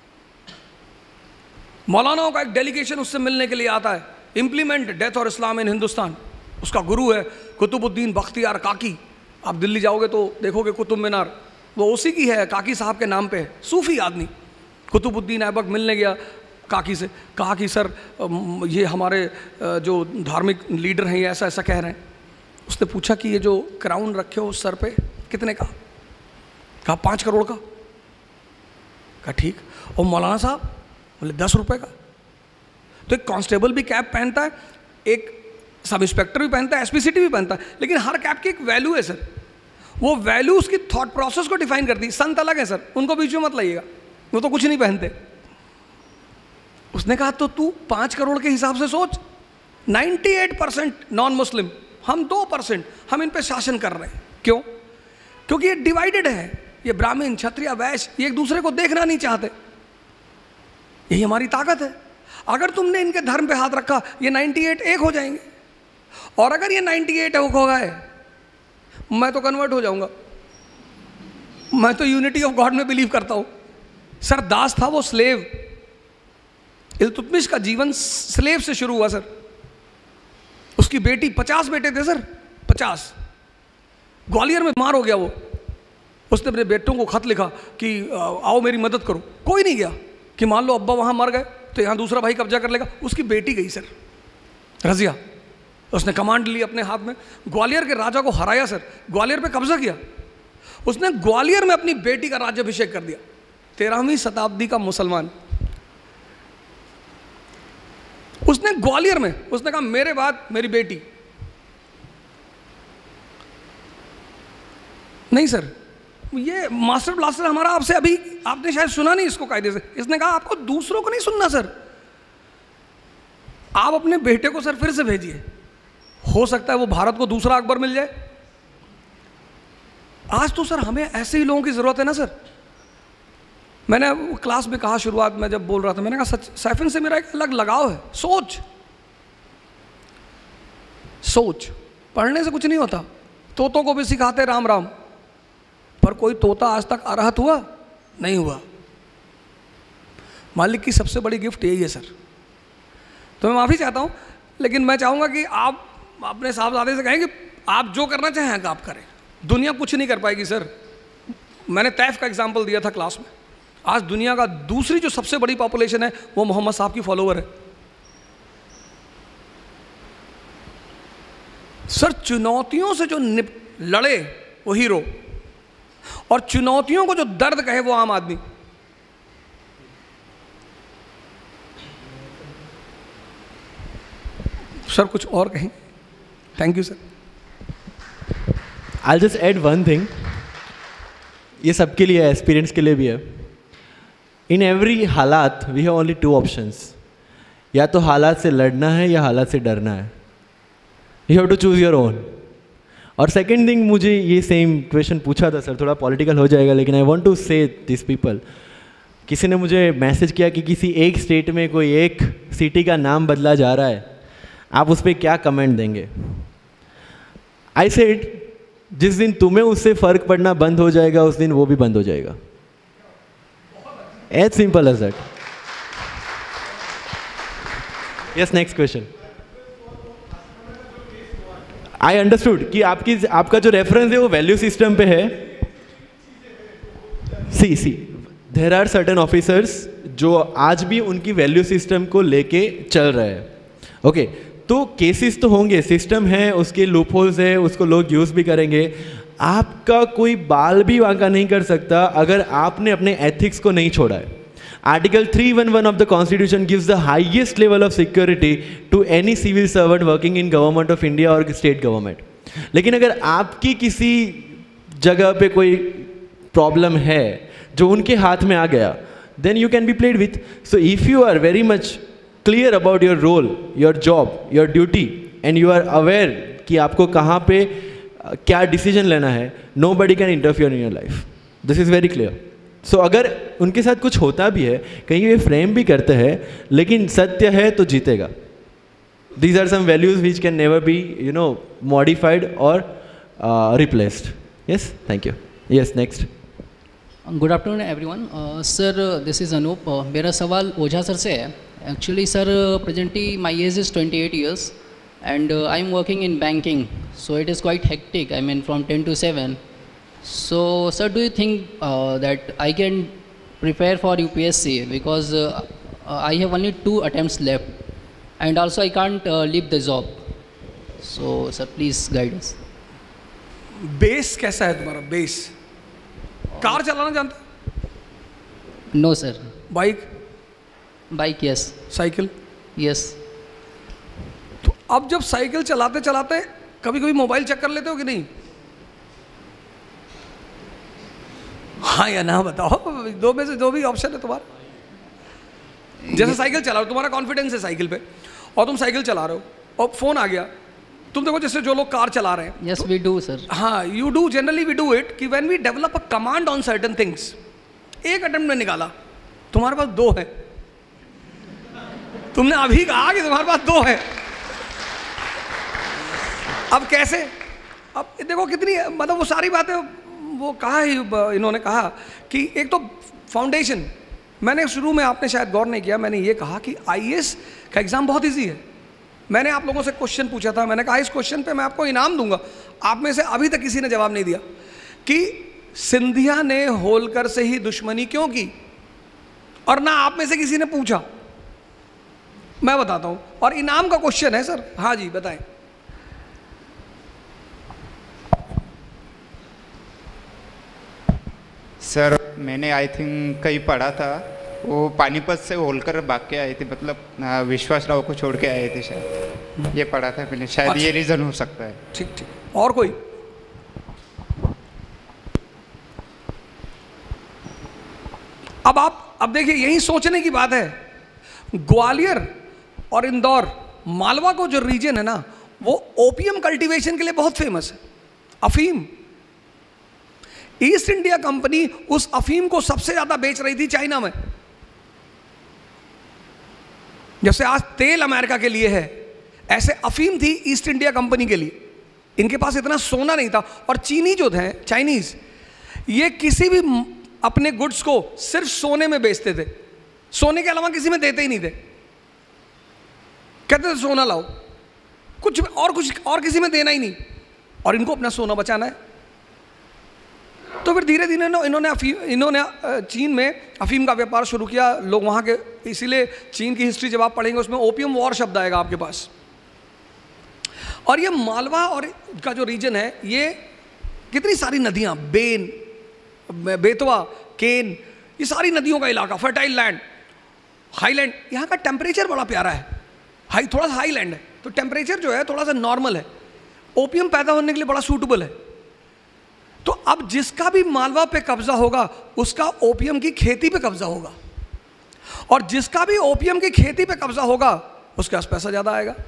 मौलानाओं का एक डेलीगेशन उससे मिलने के लिए आता है, इम्प्लीमेंट डेथ और इस्लाम इन हिंदुस्तान। उसका गुरु है कुतुबुद्दीन बख्तियार काकी। आप दिल्ली जाओगे तो देखोगे कुतुब मीनार, वो उसी की है, काकी साहब के नाम पे है, सूफी आदमी। कुतुबुद्दीन ऐबक मिलने गया काकी से, कहा कि सर ये हमारे जो धार्मिक लीडर हैं ये ऐसा ऐसा कह रहे हैं। उसने पूछा कि ये जो क्राउन रखे हो सर पे कितने का? कहा 5 करोड़ का। कहा ठीक। और मौलाना साहब बोले 10 रुपये का। तो एक कांस्टेबल भी कैप पहनता है, एक सब इंस्पेक्टर भी पहनता है, एसपीसीटी भी पहनता है, लेकिन हर कैप की एक वैल्यू है सर। वो वैल्यू उसकी थॉट प्रोसेस को डिफाइन करती है। संत अलग है सर, उनको बीच में मत लाइएगा, वो तो कुछ नहीं पहनते। उसने कहा तो तू 5 करोड़ के हिसाब से सोच, 98% नॉन मुस्लिम, हम 2%, हम इन पे शासन कर रहे हैं। क्यों? क्योंकि ये डिवाइडेड है, ये ब्राह्मण क्षत्रिय वैश्य ये एक दूसरे को देखना नहीं चाहते। यही हमारी ताकत है। अगर तुमने इनके धर्म पे हाथ रखा, ये 98 एक हो जाएंगे, और अगर ये 98 एक हो गए, मैं तो कन्वर्ट हो जाऊंगा। मैं तो यूनिटी ऑफ गॉड में बिलीव करता हूं। सर दास था वो स्लेव, इल्तुतमिश का जीवन स्लेव से शुरू हुआ सर। उसकी बेटी, 50 बेटे थे सर, 50। ग्वालियर में बीमार हो गया वो। उसने अपने बेटों को खत लिखा कि आओ मेरी मदद करो। कोई नहीं गया कि मान लो अब्बा वहाँ मर गए तो यहाँ दूसरा भाई कब्जा कर लेगा। उसकी बेटी गई सर, रजिया। उसने कमांड ली अपने हाथ में, ग्वालियर के राजा को हराया सर, ग्वालियर पे कब्जा किया। उसने ग्वालियर में अपनी बेटी का राज्याभिषेक कर दिया। 13वीं शताब्दी का मुसलमान। उसने ग्वालियर में, उसने कहा मेरे बाद मेरी बेटी। नहीं सर, ये मास्टर ब्लास्टर हमारा आपसे अभी आपने शायद सुना नहीं इसको कायदे से। इसने कहा आपको दूसरों को नहीं सुनना सर, आप अपने बेटे को सर फिर से भेजिए, हो सकता है वो भारत को दूसरा अकबर मिल जाए। आज तो सर हमें ऐसे ही लोगों की जरूरत है ना सर। मैंने क्लास में कहा, शुरुआत में जब बोल रहा था, मैंने कहा सच सैफिन से मेरा एक अलग लगाव है। सोच पढ़ने से कुछ नहीं होता। तोतों को भी सिखाते राम राम, पर कोई तोता आज तक अरहत हुआ नहीं हुआ। मालिक की सबसे बड़ी गिफ्ट यही है सर। तो मैं माफ़ी चाहता हूँ, लेकिन मैं चाहूँगा कि आप अपने साहबजादे से कहें कि आप जो करना चाहें आप करें। दुनिया कुछ नहीं कर पाएगी सर। मैंने तैफ का एग्जाम्पल दिया था क्लास में। आज दुनिया का दूसरी जो सबसे बड़ी पॉपुलेशन है वो मोहम्मद साहब की फॉलोवर है सर। चुनौतियों से जो लड़े वो हीरो, और चुनौतियों को जो दर्द कहे वो आम आदमी। सर कुछ और कहें? Thank you sir. I'll just add one thing. ये सबके लिए है, एक्सपीरियंस के लिए भी है। इन एवरी हालात वी हैव ओनली 2 ऑप्शंस। या तो हालात से लड़ना है या हालात से डरना है। You have to choose your own. और सेकेंड थिंग, मुझे ये सेम क्वेश्चन पूछा था सर, थोड़ा पॉलिटिकल हो जाएगा, लेकिन I want to say this people. किसी ने मुझे मैसेज किया कि किसी एक स्टेट में कोई एक सिटी का नाम बदला जा रहा है, आप उस पर क्या कमेंट देंगे? आई सेड जिस दिन तुम्हें उससे फ़र्क पड़ना बंद हो जाएगा उस दिन वो भी बंद हो जाएगा। As simple as that. Yes, next question. I understood कि आपका जो रेफरेंस है वो वैल्यू सिस्टम पे है। See there are certain officers जो आज भी उनकी वैल्यू सिस्टम को लेके चल रहे हैं। ओके, तो केसेस तो होंगे, सिस्टम है, उसके लूप होल्स है, उसको लोग यूज़ भी करेंगे। आपका कोई बाल भी वांका नहीं कर सकता अगर आपने अपने एथिक्स को नहीं छोड़ा है। Article 311 of the constitution gives the highest level of security to any civil servant working in government of India और स्टेट गवर्नमेंट। लेकिन अगर आपकी किसी जगह पे कोई प्रॉब्लम है जो उनके हाथ में आ गया, then you can be played with. So if you are very much clear about your role, your job, your duty, and you are aware कि आपको कहाँ पे क्या डिसीजन लेना है, nobody can interfere in your life. This is very clear. So अगर उनके साथ कुछ होता भी है, कहीं ये फ्रेम भी करते हैं, लेकिन सत्य है तो जीतेगा। These are some values which can never be, modified or replaced. Yes, thank you. Yes, next. Good afternoon everyone. Sir this is Anoop. मेरा सवाल ओझा सर से है। Actually sir presently my age is 28 years and I am working in banking, so it is quite hectic. I mean from 10 to 7. So, sir, do you think that I can prepare for UPSC because I have only 2 attempts left, and also I can't leave the job. So, sir, please guide us. Base कैसा है तुम्हारा? Base car चलाना जानता? No, sir. Bike? Bike, yes. Cycle? Yes. तो अब जब cycle चलाते चलाते कभी कभी मोबाइल चेक कर लेते हो कि नहीं? हाँ या ना बताओ, दो में से जो भी ऑप्शन है तुम्हारा। जैसे साइकिल चला रहे हो, तुम्हारा कॉन्फिडेंस है साइकिल पे, और तुम साइकिल चला रहे हो और फोन आ गया, तुम देखो जैसे जो लोग कार चला रहे हैं। Yes, we do, sir. हाँ, you do, generally we do it कि when we develop a command on certain things. एक अटेम्प्ट में निकाला, तुम्हारे पास 2 है। तुमने अभी कहा कि तुम्हारे पास 2 है, अब कैसे? अब देखो कितनी, मतलब वो सारी बातें वो कहा ही, इन्होंने कहा कि एक तो फाउंडेशन, मैंने शुरू में, आपने शायद गौर नहीं किया, मैंने ये कहा कि आईएएस का एग्जाम बहुत इजी है। मैंने आप लोगों से क्वेश्चन पूछा था, मैंने कहा इस क्वेश्चन पे मैं आपको इनाम दूंगा। आप में से अभी तक किसी ने जवाब नहीं दिया कि सिंधिया ने होलकर से ही दुश्मनी क्यों की, और ना आप में से किसी ने पूछा। मैं बताता हूं, और इनाम का क्वेश्चन है सर। हाँ जी बताएं। सर मैंने आई थिंक कहीं पढ़ा था, वो पानीपत से होलकर भाग के आए थे, मतलब विश्वास राव को छोड़ के आए थे शायद, ये पढ़ा था मैंने, शायद अच्छा। ये रीज़न हो सकता है। ठीक ठीक। और कोई? अब देखिए, यही सोचने की बात है। ग्वालियर और इंदौर, मालवा को जो रीजन है ना, वो ओपियम कल्टीवेशन के लिए बहुत फेमस है, अफीम। ईस्ट इंडिया कंपनी उस अफीम को सबसे ज्यादा बेच रही थी चाइना में। जैसे आज तेल अमेरिका के लिए है, ऐसे अफीम थी ईस्ट इंडिया कंपनी के लिए। इनके पास इतना सोना नहीं था। और चीनी जो थे, चाइनीज, ये किसी भी अपने गुड्स को सिर्फ सोने में बेचते थे, सोने के अलावा किसी में देते ही नहीं थे। कहते थे सोना लाओ, कुछ और किसी में देना ही नहीं, और इनको अपना सोना बचाना है। तो फिर धीरे धीरे इन्होंने चीन में अफीम का व्यापार शुरू किया। लोग वहाँ के, इसीलिए चीन की हिस्ट्री जब आप पढ़ेंगे उसमें ओपियम वॉर शब्द आएगा आपके पास। और ये मालवा और का जो रीजन है, ये कितनी सारी नदियाँ, बेन, बेतवा, केन, ये सारी नदियों का इलाका, फर्टाइल लैंड, हाईलैंड। यहाँ का टेम्परेचर बड़ा प्यारा है, थोड़ा सा हाई लैंड है, तो टेम्परेचर जो है थोड़ा सा नॉर्मल है, ओपियम पैदा होने के लिए बड़ा सूटेबल है। तो अब जिसका भी मालवा पे कब्जा होगा, उसका ओपियम की खेती पे कब्जा होगा, और जिसका भी ओपियम की खेती पे कब्जा होगा, उसके पास पैसा ज़्यादा आएगा।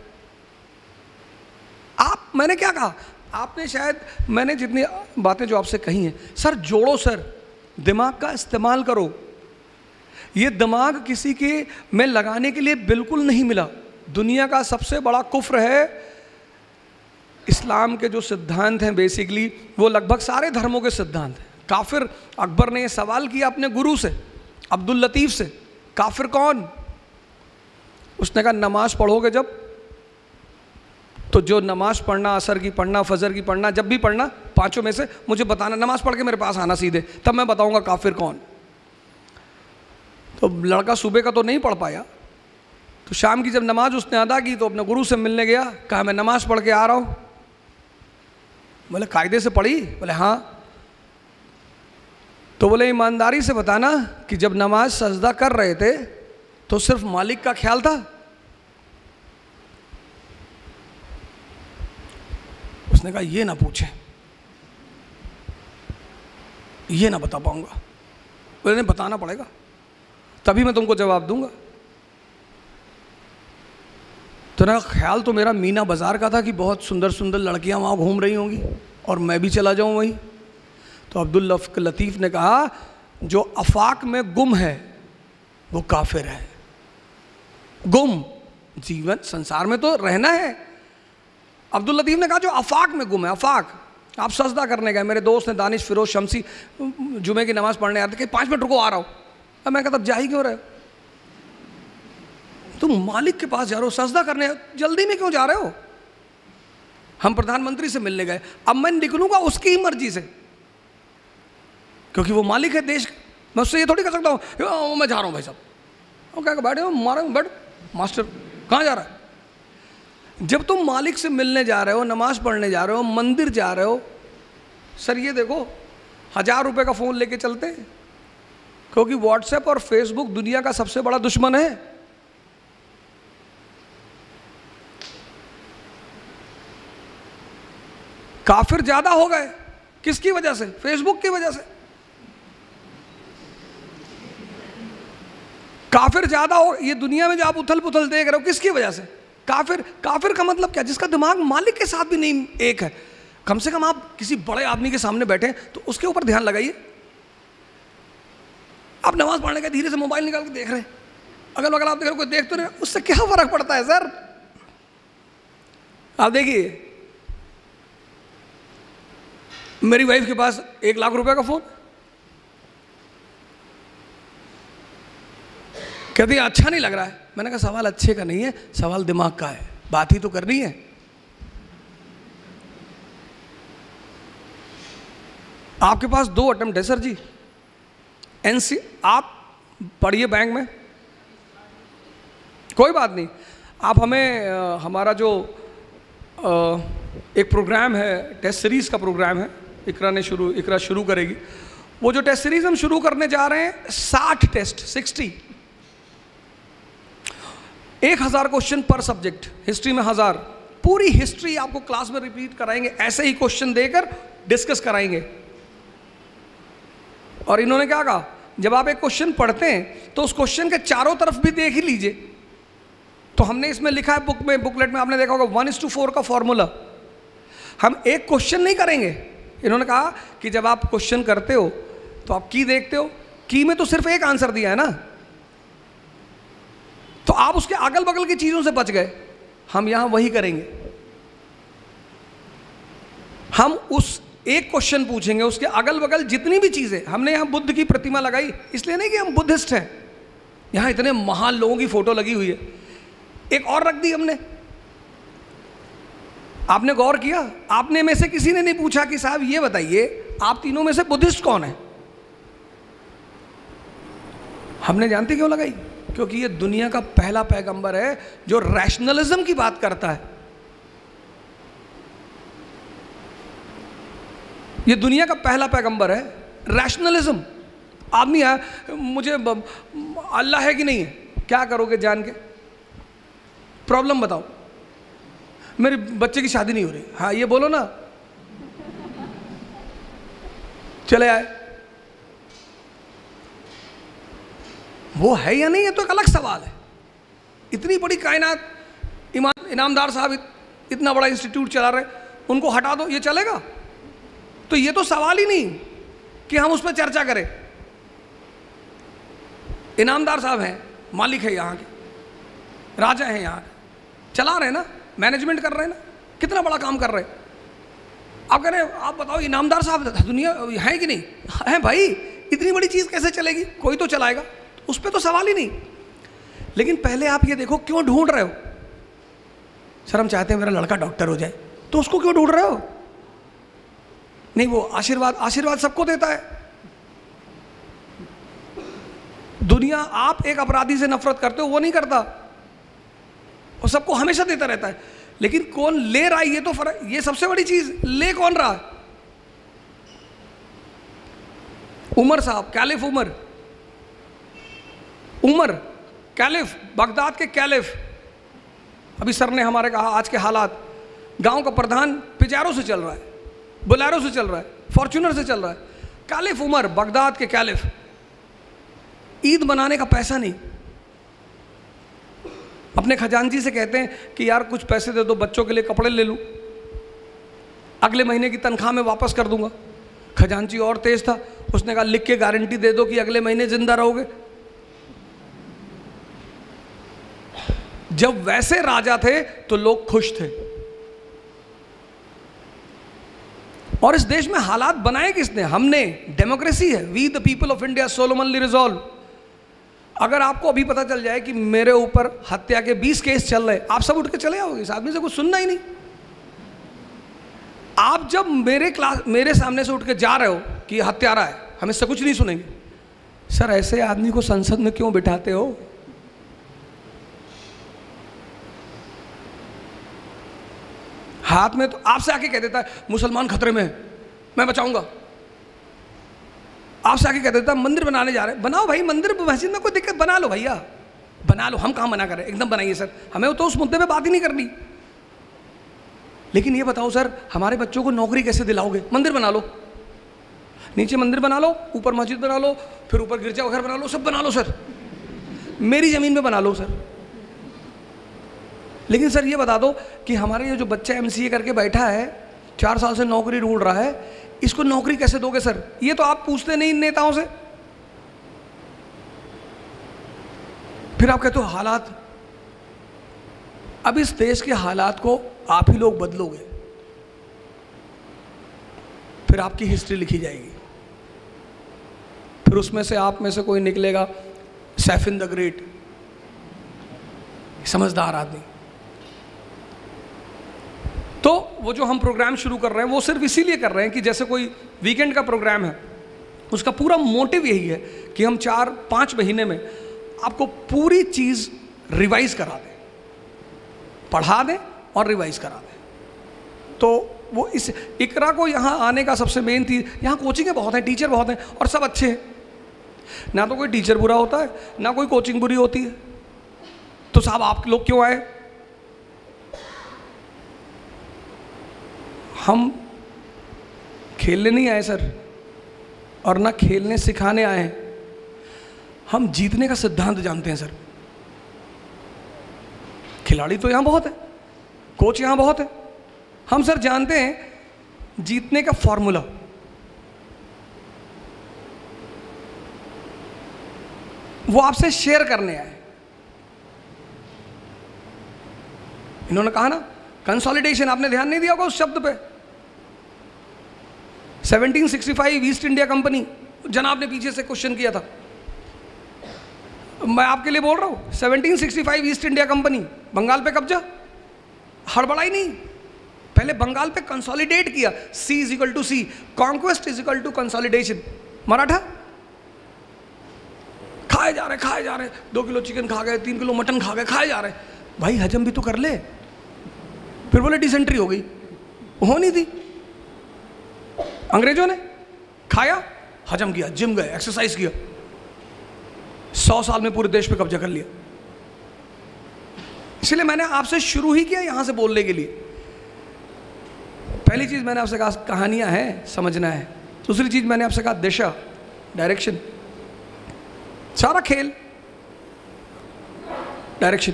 मैंने क्या कहा, आपने शायद, मैंने जितनी बातें जो आपसे कही हैं, सर जोड़ो, सर दिमाग का इस्तेमाल करो। ये दिमाग किसी के में लगाने के लिए बिल्कुल नहीं मिला। दुनिया का सबसे बड़ा कुफ्र है, इस्लाम के जो सिद्धांत हैं बेसिकली, वो लगभग सारे धर्मों के सिद्धांत हैं। काफिर, अकबर ने सवाल किया अपने गुरु से, अब्दुल लतीफ़ से, काफिर कौन? उसने कहा नमाज पढ़ोगे जब, तो जो नमाज पढ़ना, असर की पढ़ना, फजर की पढ़ना, जब भी पढ़ना, पांचों में से मुझे बताना, नमाज पढ़ के मेरे पास आना सीधे, तब मैं बताऊंगा काफिर कौन। तो लड़का सुबह का तो नहीं पढ़ पाया, तो शाम की जब नमाज उसने अदा की तो अपने गुरु से मिलने गया, कहा मैं नमाज पढ़ के आ रहा हूँ। बोले कायदे से पढ़ी? बोले हाँ। तो बोले ईमानदारी से बताना कि जब नमाज सजदा कर रहे थे तो सिर्फ मालिक का ख्याल था? उसने कहा ये ना पूछे, ये ना बता पाऊंगा। बोले नहीं, बताना पड़ेगा, तभी मैं तुमको जवाब दूंगा। तो ना ख्याल तो मेरा मीना बाजार का था कि बहुत सुंदर सुंदर लड़कियां वहाँ घूम रही होंगी और मैं भी चला जाऊँ वहीं। तो अब्दुल लतीफ़ ने कहा जो अफाक में गुम है वो काफिर है। गुम, जीवन संसार में तो रहना है। अब्दुल लतीफ़ ने कहा जो अफाक में गुम है, अफाक, आप सजदा करने गए, मेरे दोस्त ने दानिश फिरोज शमसी जुमे की नमाज़ पढ़ने आते कि 5 मिनट रुको आ रहा हूँ। अब मैं कहता अब जा ही क्यों रहे हो, तुम मालिक के पास जा रहे हो सजदा करने, जल्दी में क्यों जा रहे हो? हम प्रधानमंत्री से मिलने गए, अब मैं निकलूंगा उसकी ही मर्जी से, क्योंकि वो मालिक है देश का। मैं उससे ये थोड़ी कर सकता हूँ मैं जा रहा हूँ भाई साहब, वो क्या बैठे हो मारो बैठ मास्टर कहाँ जा रहा है। जब तुम मालिक से मिलने जा रहे हो, नमाज पढ़ने जा रहे हो, मंदिर जा रहे हो, सर ये देखो 1000 रुपये का फ़ोन लेके चलते हैं, क्योंकि व्हाट्सएप और फेसबुक दुनिया का सबसे बड़ा दुश्मन है। काफिर ज्यादा हो गए, किसकी वजह से? फेसबुक की वजह से। काफिर ज्यादा हो, ये दुनिया में जो आप उथल पुथल देख रहे हो किसकी वजह से? काफिर। काफिर का मतलब क्या? जिसका दिमाग मालिक के साथ भी नहीं एक है। कम से कम आप किसी बड़े आदमी के सामने बैठे तो उसके ऊपर ध्यान लगाइए। आप नमाज पढ़ने का धीरे से मोबाइल निकाल के देख रहे हैं, अगल बगल आप देख रहे हो, कोई देख तो नहीं, उससे क्या फर्क पड़ता है सर? आप देखिए, मेरी वाइफ के पास 1 लाख रुपए का फोन, कहती है अच्छा नहीं लग रहा है। मैंने कहा सवाल अच्छे का नहीं है, सवाल दिमाग का है, बात ही तो करनी है। आपके पास 2 अटेम्प्ट है सर जी, एनसी आप पढ़िए बैंक में, कोई बात नहीं। आप हमें हमारा जो एक प्रोग्राम है, टेस्ट सीरीज़ का प्रोग्राम है, इकरा शुरू करेगी। वो जो टेस्ट सीरीज हम शुरू करने जा रहे हैं, 60 टेस्ट, 60, 1000 क्वेश्चन पर सब्जेक्ट। हिस्ट्री में 1000, पूरी हिस्ट्री आपको क्लास में रिपीट कराएंगे, ऐसे ही क्वेश्चन देकर डिस्कस कराएंगे। और इन्होंने क्या कहा, जब आप एक क्वेश्चन पढ़ते हैं तो उस क्वेश्चन के चारों तरफ भी देख ही लीजिए। तो हमने इसमें लिखा है बुक में, बुकलेट में आपने देखा होगा 1:4 का फॉर्मूला। हम एक क्वेश्चन नहीं करेंगे। इन्होंने कहा कि जब आप क्वेश्चन करते हो तो आप की देखते हो, की में तो सिर्फ एक आंसर दिया है ना, तो आप उसके अगल बगल की चीजों से बच गए। हम यहां वही करेंगे, हम उस एक क्वेश्चन पूछेंगे, उसके अगल बगल जितनी भी चीजें। हमने यहां बुद्ध की प्रतिमा लगाई इसलिए नहीं कि हम बुद्धिस्ट हैं, यहां इतने महान लोगों की फोटो लगी हुई है। एक और रख दी हमने। आपने गौर किया, आपने में से किसी ने नहीं पूछा कि साहब ये बताइए आप तीनों में से बुद्धिस्ट कौन है? हमने जानते क्यों लगाई? क्योंकि ये दुनिया का पहला पैगंबर है जो रैशनलिज्म की बात करता है। ये दुनिया का पहला पैगंबर है, रैशनलिज्म। आदमी है, मुझे अल्लाह है कि नहीं है, क्या करोगे जान के? प्रॉब्लम बताओ, मेरे बच्चे की शादी नहीं हो रही, हाँ ये बोलो ना, चले आए। वो है या नहीं, ये तो एक अलग सवाल है। इतनी बड़ी कायनात, इनामदार साहब इतना बड़ा इंस्टीट्यूट चला रहे, उनको हटा दो, ये चलेगा? तो ये तो सवाल ही नहीं कि हम उस पर चर्चा करें। इनामदार साहब हैं, मालिक है यहाँ के, राजा हैं यहाँ के, चला रहे ना, मैनेजमेंट कर रहे हैं ना, कितना बड़ा काम कर रहे हैं। आप कह रहे हैं, आप बताओ इनामदार साहब दुनिया है कि नहीं है? भाई इतनी बड़ी चीज़ कैसे चलेगी? कोई तो चलाएगा, उस पर तो सवाल ही नहीं। लेकिन पहले आप ये देखो, क्यों ढूंढ रहे हो? सर हम चाहते हैं मेरा लड़का डॉक्टर हो जाए, तो उसको क्यों ढूंढ रहे हो? नहीं, वो आशीर्वाद सबको देता है। दुनिया, आप एक अपराधी से नफरत करते हो, वो नहीं करता, और सबको हमेशा देता रहता है। लेकिन कौन ले रहा है, ये तो फर्क, ये सबसे बड़ी चीज, ले कौन रहा है? उमर साहब, कैलिफ उमर कैलिफ, बगदाद के कैलिफ। अभी सर ने हमारे कहा आज के हालात, गांव का प्रधान पिजारो से चल रहा है, बोलेरो से चल रहा है, फॉर्च्यूनर से चल रहा है। कैलिफ उमर, बगदाद के कैलिफ। ईद मनाने का पैसा नहीं, अपने खजांची से कहते हैं कि यार कुछ पैसे दे दो, बच्चों के लिए कपड़े ले लूं, अगले महीने की तनख्वाह में वापस कर दूंगा। खजांची और तेज था, उसने कहा लिख के गारंटी दे दो कि अगले महीने जिंदा रहोगे। जब वैसे राजा थे तो लोग खुश थे। और इस देश में हालात बनाए किसने? हमने। डेमोक्रेसी है, we the people of India solemnly resolve. अगर आपको अभी पता चल जाए कि मेरे ऊपर हत्या के 20 केस चल रहे, आप सब उठ के चले आओगे, इस आदमी से कुछ सुनना ही नहीं। आप जब मेरे सामने से उठ के जा रहे हो कि हत्यारा है, हम इससे कुछ नहीं सुनेंगे। सर ऐसे आदमी को संसद में क्यों बिठाते हो? हाथ में तो आपसे आके कह देता है मुसलमान खतरे में है, मैं बचाऊंगा। आपसे आके कह देता है मंदिर बनाने जा रहे हैं, बनाओ भाई मंदिर, मस्जिद में कोई दिक्कत, बना लो भैया, बना लो, हम कहाँ मना कर रहे हैं, एकदम बनाइए सर, हमें तो उस मुद्दे पे बात ही नहीं करनी। लेकिन ये बताओ सर, हमारे बच्चों को नौकरी कैसे दिलाओगे? मंदिर बना लो, नीचे मंदिर बना लो, ऊपर मस्जिद बना लो, फिर ऊपर गिरजाघर बना लो, सब बना लो सर, मेरी ज़मीन में बना लो सर। लेकिन सर ये बता दो कि हमारे ये जो बच्चा MCA करके बैठा है, 4 साल से नौकरी ढूंढ रहा है, इसको नौकरी कैसे दोगे सर? ये तो आप पूछते नहीं इन नेताओं से। फिर आप कहते हो हालात। अब इस देश के हालात को आप ही लोग बदलोगे, फिर आपकी हिस्ट्री लिखी जाएगी, फिर उसमें से आप में से कोई निकलेगा सैफिन द ग्रेट, समझदार आदमी। तो वो जो हम प्रोग्राम शुरू कर रहे हैं वो सिर्फ इसीलिए कर रहे हैं कि जैसे कोई वीकेंड का प्रोग्राम है, उसका पूरा मोटिव यही है कि हम 4-5 महीने में आपको पूरी चीज़ रिवाइज करा दें, पढ़ा दें और रिवाइज करा दें। तो वो इस इकरा को यहाँ आने का सबसे मेन थी, यहाँ कोचिंगें बहुत हैं, टीचर बहुत हैं और सब अच्छे हैं, ना तो कोई टीचर बुरा होता है ना कोई कोचिंग बुरी होती है। तो साहब आप लोग क्यों आए? हम खेलने नहीं आए सर, और ना खेलने सिखाने आए हैं, हम जीतने का सिद्धांत जानते हैं सर। खिलाड़ी तो यहाँ बहुत है, कोच यहाँ बहुत है, हम सर जानते हैं जीतने का फॉर्मूला। वो आपसे शेयर करने आए। इन्होंने कहा ना कंसोलिडेशन, आपने ध्यान नहीं दिया होगा उस शब्द पे। 1765 ईस्ट इंडिया कंपनी, जनाब ने पीछे से क्वेश्चन किया था, मैं आपके लिए बोल रहा हूं, 1765 ईस्ट इंडिया कंपनी, बंगाल पे कब्जा, हड़बड़ाई नहीं, पहले बंगाल पे कंसोलिडेट किया। C = C, conquest = consolidation. Maratha खाए जा रहे 2 किलो चिकन खा गए, 3 किलो मटन खा गए, खाए जा रहे, भाई हजम भी तो कर ले। फिर बोले डिसेंट्री हो गई, होनी थी। अंग्रेजों ने खाया, हजम किया, जिम गए, एक्सरसाइज किया, 100 साल में पूरे देश पे कब्जा कर लिया। इसलिए मैंने आपसे शुरू ही किया यहां से बोलने के लिए। पहली चीज मैंने आपसे कहा कहानियां हैं, समझना है। दूसरी चीज मैंने आपसे कहा दिशा, डायरेक्शन, सारा खेल डायरेक्शन।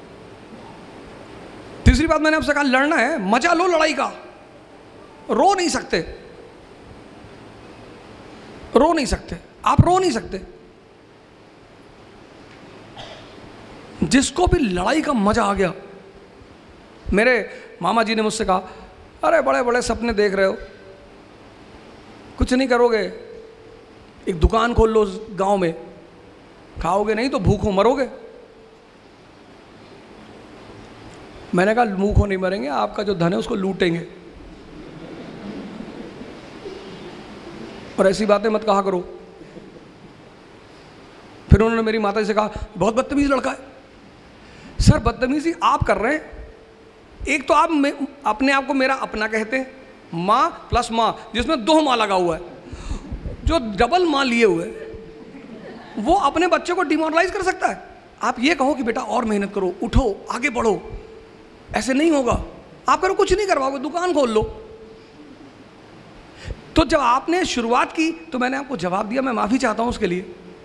तीसरी बात मैंने आपसे कहा लड़ना है, मजा लो लड़ाई का, रो नहीं सकते, रो नहीं सकते, आप रो नहीं सकते। जिसको भी लड़ाई का मजा आ गया, मेरे मामा जी ने मुझसे कहा अरे बड़े बड़े सपने देख रहे हो, कुछ नहीं करोगे, एक दुकान खोल लो गांव में, खाओगे नहीं तो भूखों मरोगे। मैंने कहा भूखों नहीं मरेंगे, आपका जो धन है उसको लूटेंगे, और ऐसी बातें मत कहा करो। फिर उन्होंने मेरी माता जी से कहा बहुत बदतमीज लड़का है। सर बदतमीजी आप कर रहे हैं, एक तो आप अपने आप को मेरा अपना कहते हैं, माँ प्लस माँ, जिसमें 2 माँ लगा हुआ है, जो डबल माँ लिए हुए वो अपने बच्चे को डिमोरलाइज कर सकता है। आप ये कहो कि बेटा और मेहनत करो, उठो, आगे बढ़ो, ऐसे नहीं होगा। आप करो कुछ नहीं करवाओगे, दुकान खोल लो। तो जब आपने शुरुआत की तो मैंने आपको जवाब दिया, मैं माफी चाहता हूं उसके लिए।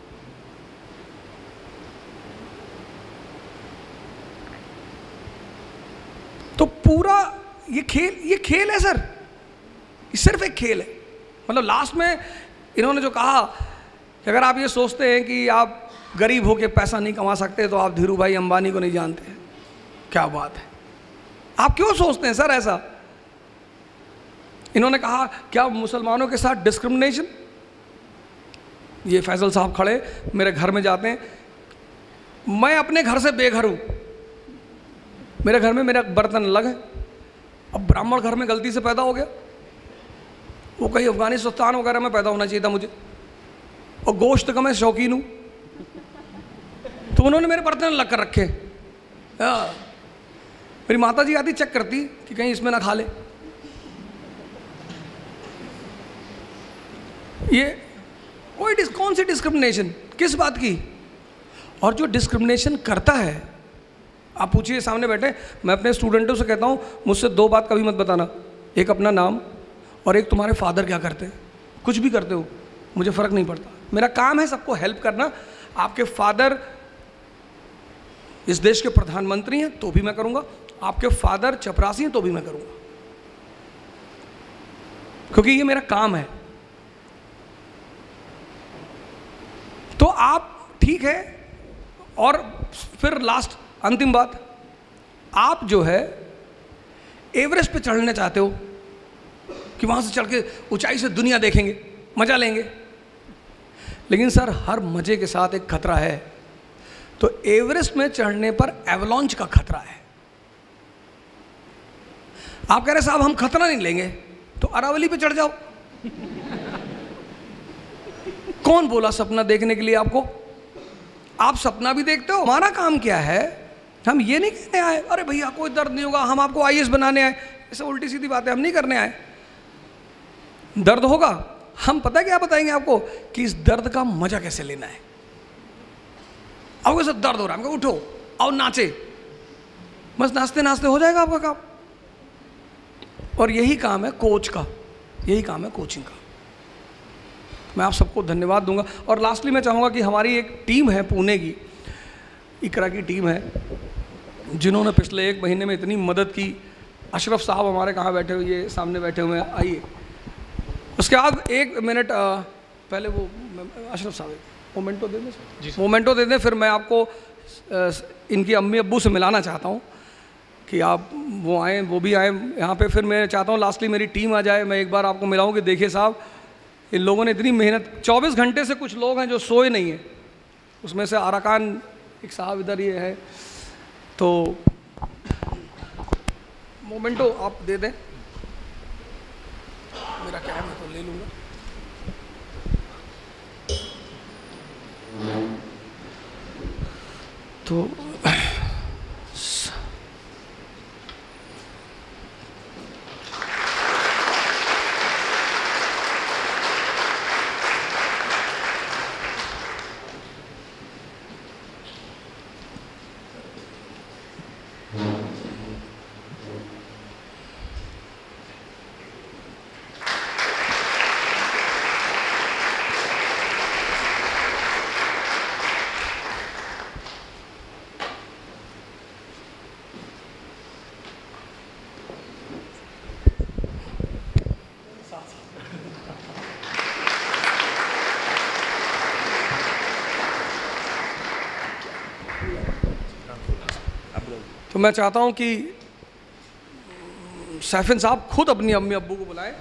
तो पूरा ये खेल है सर, ये सिर्फ एक खेल है। मतलब लास्ट में इन्होंने जो कहा कि अगर आप ये सोचते हैं कि आप गरीब होके पैसा नहीं कमा सकते तो आप धीरू भाई अंबानी को नहीं जानते। क्या बात है, आप क्यों सोचते हैं सर ऐसा? इन्होंने कहा क्या मुसलमानों के साथ डिस्क्रिमिनेशन? ये फैसल साहब खड़े मेरे घर में जाते हैं, मैं अपने घर से बेघर हूँ, मेरे घर में मेरा बर्तन अलग है। अब ब्राह्मण घर में गलती से पैदा हो गया, वो कहीं अफगानिस्तान वगैरह में पैदा होना चाहिए था मुझे, और गोश्त का मैं शौकीन हूँ, तो उन्होंने मेरे बर्तन अलग कर रखे। मेरी माता जी आती चेक करती कि कहीं इसमें ना खा ले। ये कौन सी डिस्क्रिमिनेशन, किस बात की? और जो डिस्क्रिमिनेशन करता है, आप पूछिए सामने बैठे, मैं अपने स्टूडेंटों से कहता हूँ मुझसे 2 बात कभी मत बताना, एक अपना नाम और एक तुम्हारे फादर क्या करते हैं। कुछ भी करते हो मुझे फ़र्क नहीं पड़ता, मेरा काम है सबको हेल्प करना। आपके फादर इस देश के प्रधानमंत्री हैं तो भी मैं करूँगा, आपके फादर चपरासी हैं तो भी मैं करूँगा, क्योंकि ये मेरा काम है। तो आप ठीक है। और फिर लास्ट अंतिम बात, आप जो है एवरेस्ट पे चढ़ने चाहते हो कि वहाँ से चढ़ के ऊंचाई से दुनिया देखेंगे, मज़ा लेंगे, लेकिन सर हर मज़े के साथ एक खतरा है। तो एवरेस्ट में चढ़ने पर एवलॉन्च का खतरा है। आप कह रहे साहब हम खतरा नहीं लेंगे, तो अरावली पे चढ़ जाओ। कौन बोला सपना देखने के लिए आपको? आप सपना भी देखते हो। हमारा काम क्या है, हम ये नहीं कहने आए अरे भैया कोई दर्द नहीं होगा, हम आपको आईएएस बनाने आए, ऐसा उल्टी सीधी बात है, हम नहीं करने आए। दर्द होगा, हम पता क्या बताएंगे आपको कि इस दर्द का मजा कैसे लेना है। आपको ऐसा दर्द हो रहा है, हमको उठो और नाचे, बस नाचते नाचते हो जाएगा आपका काम। और यही काम है कोच का, यही काम है कोचिंग का। मैं आप सबको धन्यवाद दूंगा। और लास्टली मैं चाहूँगा कि हमारी एक टीम है पुणे की, इकरा की टीम है, जिन्होंने पिछले 1 महीने में इतनी मदद की। अशरफ साहब हमारे कहाँ बैठे हुए, ये सामने बैठे हुए हैं, आइए। उसके बाद 1 मिनट पहले वो अशरफ साहब मोमेंटो दे दें, मोमेंटो दे दें, फिर मैं आपको इनकी अम्मी अब्बू से मिलाना चाहता हूँ कि आप वो आएँ, वो भी आएँ यहाँ पे। फिर मैं चाहता हूँ लास्टली मेरी टीम आ जाए, मैं एक बार आपको मिलाऊँ कि देखिए साहब इन लोगों ने इतनी मेहनत, 24 घंटे से कुछ लोग हैं जो सोए नहीं हैं, उसमें से आराकान एक साहब इधर ये है। तो मोमेंटो आप दे दें, मेरा क्या है मैं तो ले लूँगा। तो तो मैं चाहता हूं कि सैफिन साहब खुद अपनी अम्मी अब्बू को बुलाएं।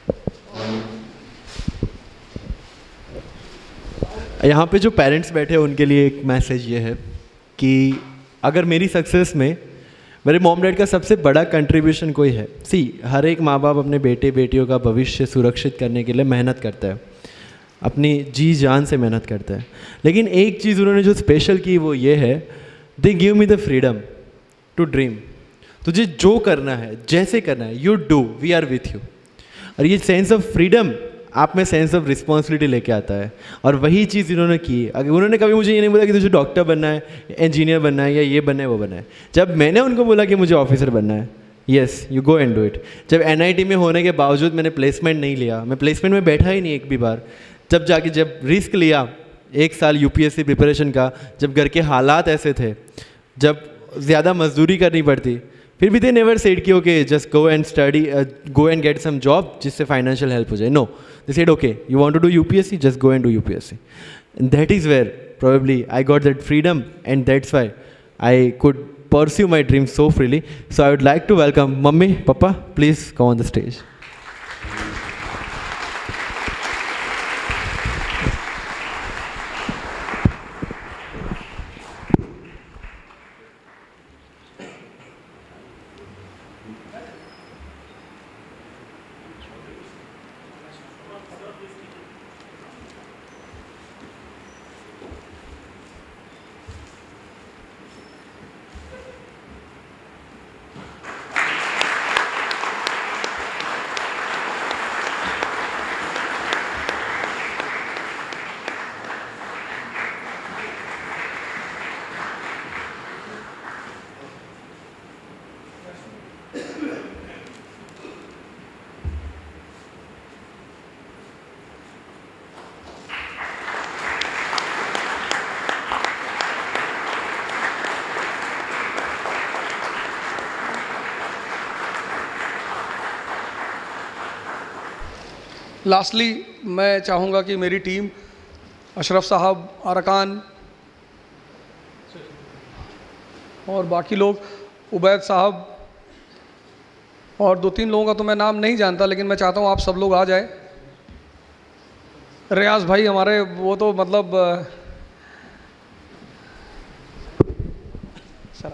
यहाँ पे जो पेरेंट्स बैठे हैं उनके लिए एक मैसेज ये है कि अगर मेरी सक्सेस में मेरे मॉम डैड का सबसे बड़ा कंट्रीब्यूशन कोई है, हर एक माँ बाप अपने बेटे बेटियों का भविष्य सुरक्षित करने के लिए मेहनत करता है, अपनी जी जान से मेहनत करता है। लेकिन एक चीज़ उन्होंने जो स्पेशल की वो ये है, they give me the freedom to dream. तुझे जो करना है, जैसे करना है, you do, we are with you. और ये सेंस ऑफ फ्रीडम आप में सेंस ऑफ रिस्पॉन्सिबिलिटी लेके आता है, और वही चीज़ इन्होंने की। अगर उन्होंने कभी मुझे ये नहीं बोला कि तुझे डॉक्टर बनना है, इंजीनियर बनना है, या ये बनना है वो बनना है। जब मैंने उनको बोला कि मुझे ऑफिसर बनना है, yes you go and do it. जब NIT में होने के बावजूद मैंने प्लेसमेंट नहीं लिया, मैं प्लेसमेंट में बैठा ही नहीं एक भी बार, जब रिस्क लिया 1 साल UPSC प्रिपरेशन का, जब घर के हालात ऐसे थे, जब ज़्यादा मजदूरी करनी पड़ती, फिर भी दे नेवर सेड कि okay just go and study, go and get some job जिससे फाइनेंशियल हेल्प हो जाए। No, they said okay you want to do UPSC, just go and do UPSC। And that is where probably I got that freedom, and that's why I could pursue my dreams so freely. So I would like to welcome Mummy, Papa, please come on the stage. Lastly मैं चाहूँगा कि मेरी team Ashraf साहब, अरकान और बाकी लोग, उबैद साहब और 2-3 लोगों का तो मैं नाम नहीं जानता, लेकिन मैं चाहता हूँ आप सब लोग आ जाए। रियाज भाई हमारे वो तो मतलब सर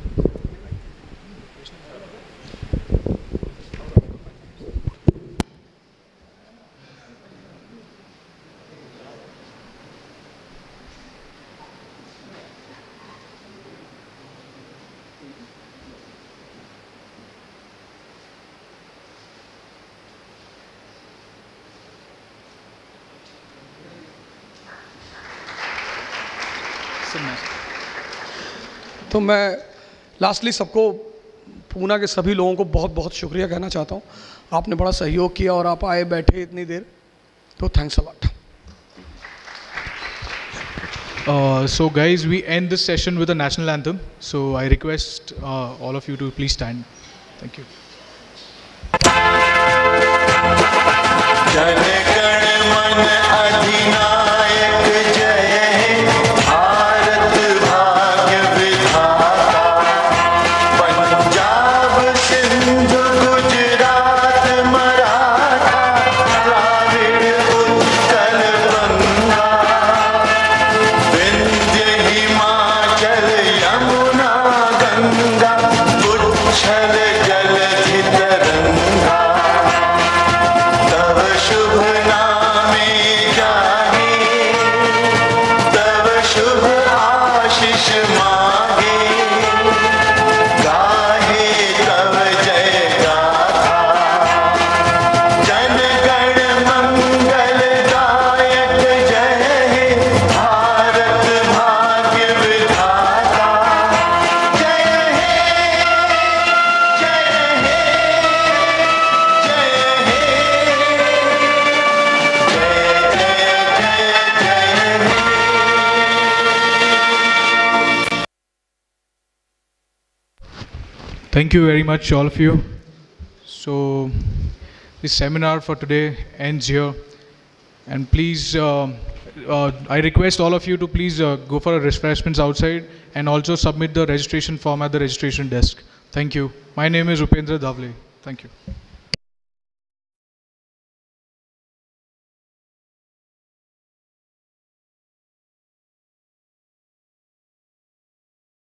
तो मैं लास्टली सबको, पूना के सभी लोगों को बहुत बहुत शुक्रिया कहना चाहता हूँ। आपने बड़ा सहयोग किया और आप आए बैठे इतनी देर, तो thanks a lot. So guys, we end this session with a national anthem. So I request all of you to please stand. Thank you. Jana Gana मन अधिनायक जय भारत भाग्य विधाता, पंजाब सिंधु गुजरात मराठा द्राविड़ उत्कल बंगा, विंध्य हिमाचल यमुना गंगा उच्छल जलधि तरंगा, तव शुभ नामे जागे, तव शुभ आशीष मांगे, गाहे तव जय गाथा, जन गण मंगल दायक जय हे भारत भाग्य विधाता, जय हे जय हे जय हे Thank you very much, all of you. So this seminar for today ends here. And please, I request all of you to please go for refreshments outside and also submit the registration form at the registration desk. Thank you. My name is Upendra Davle. Thank you.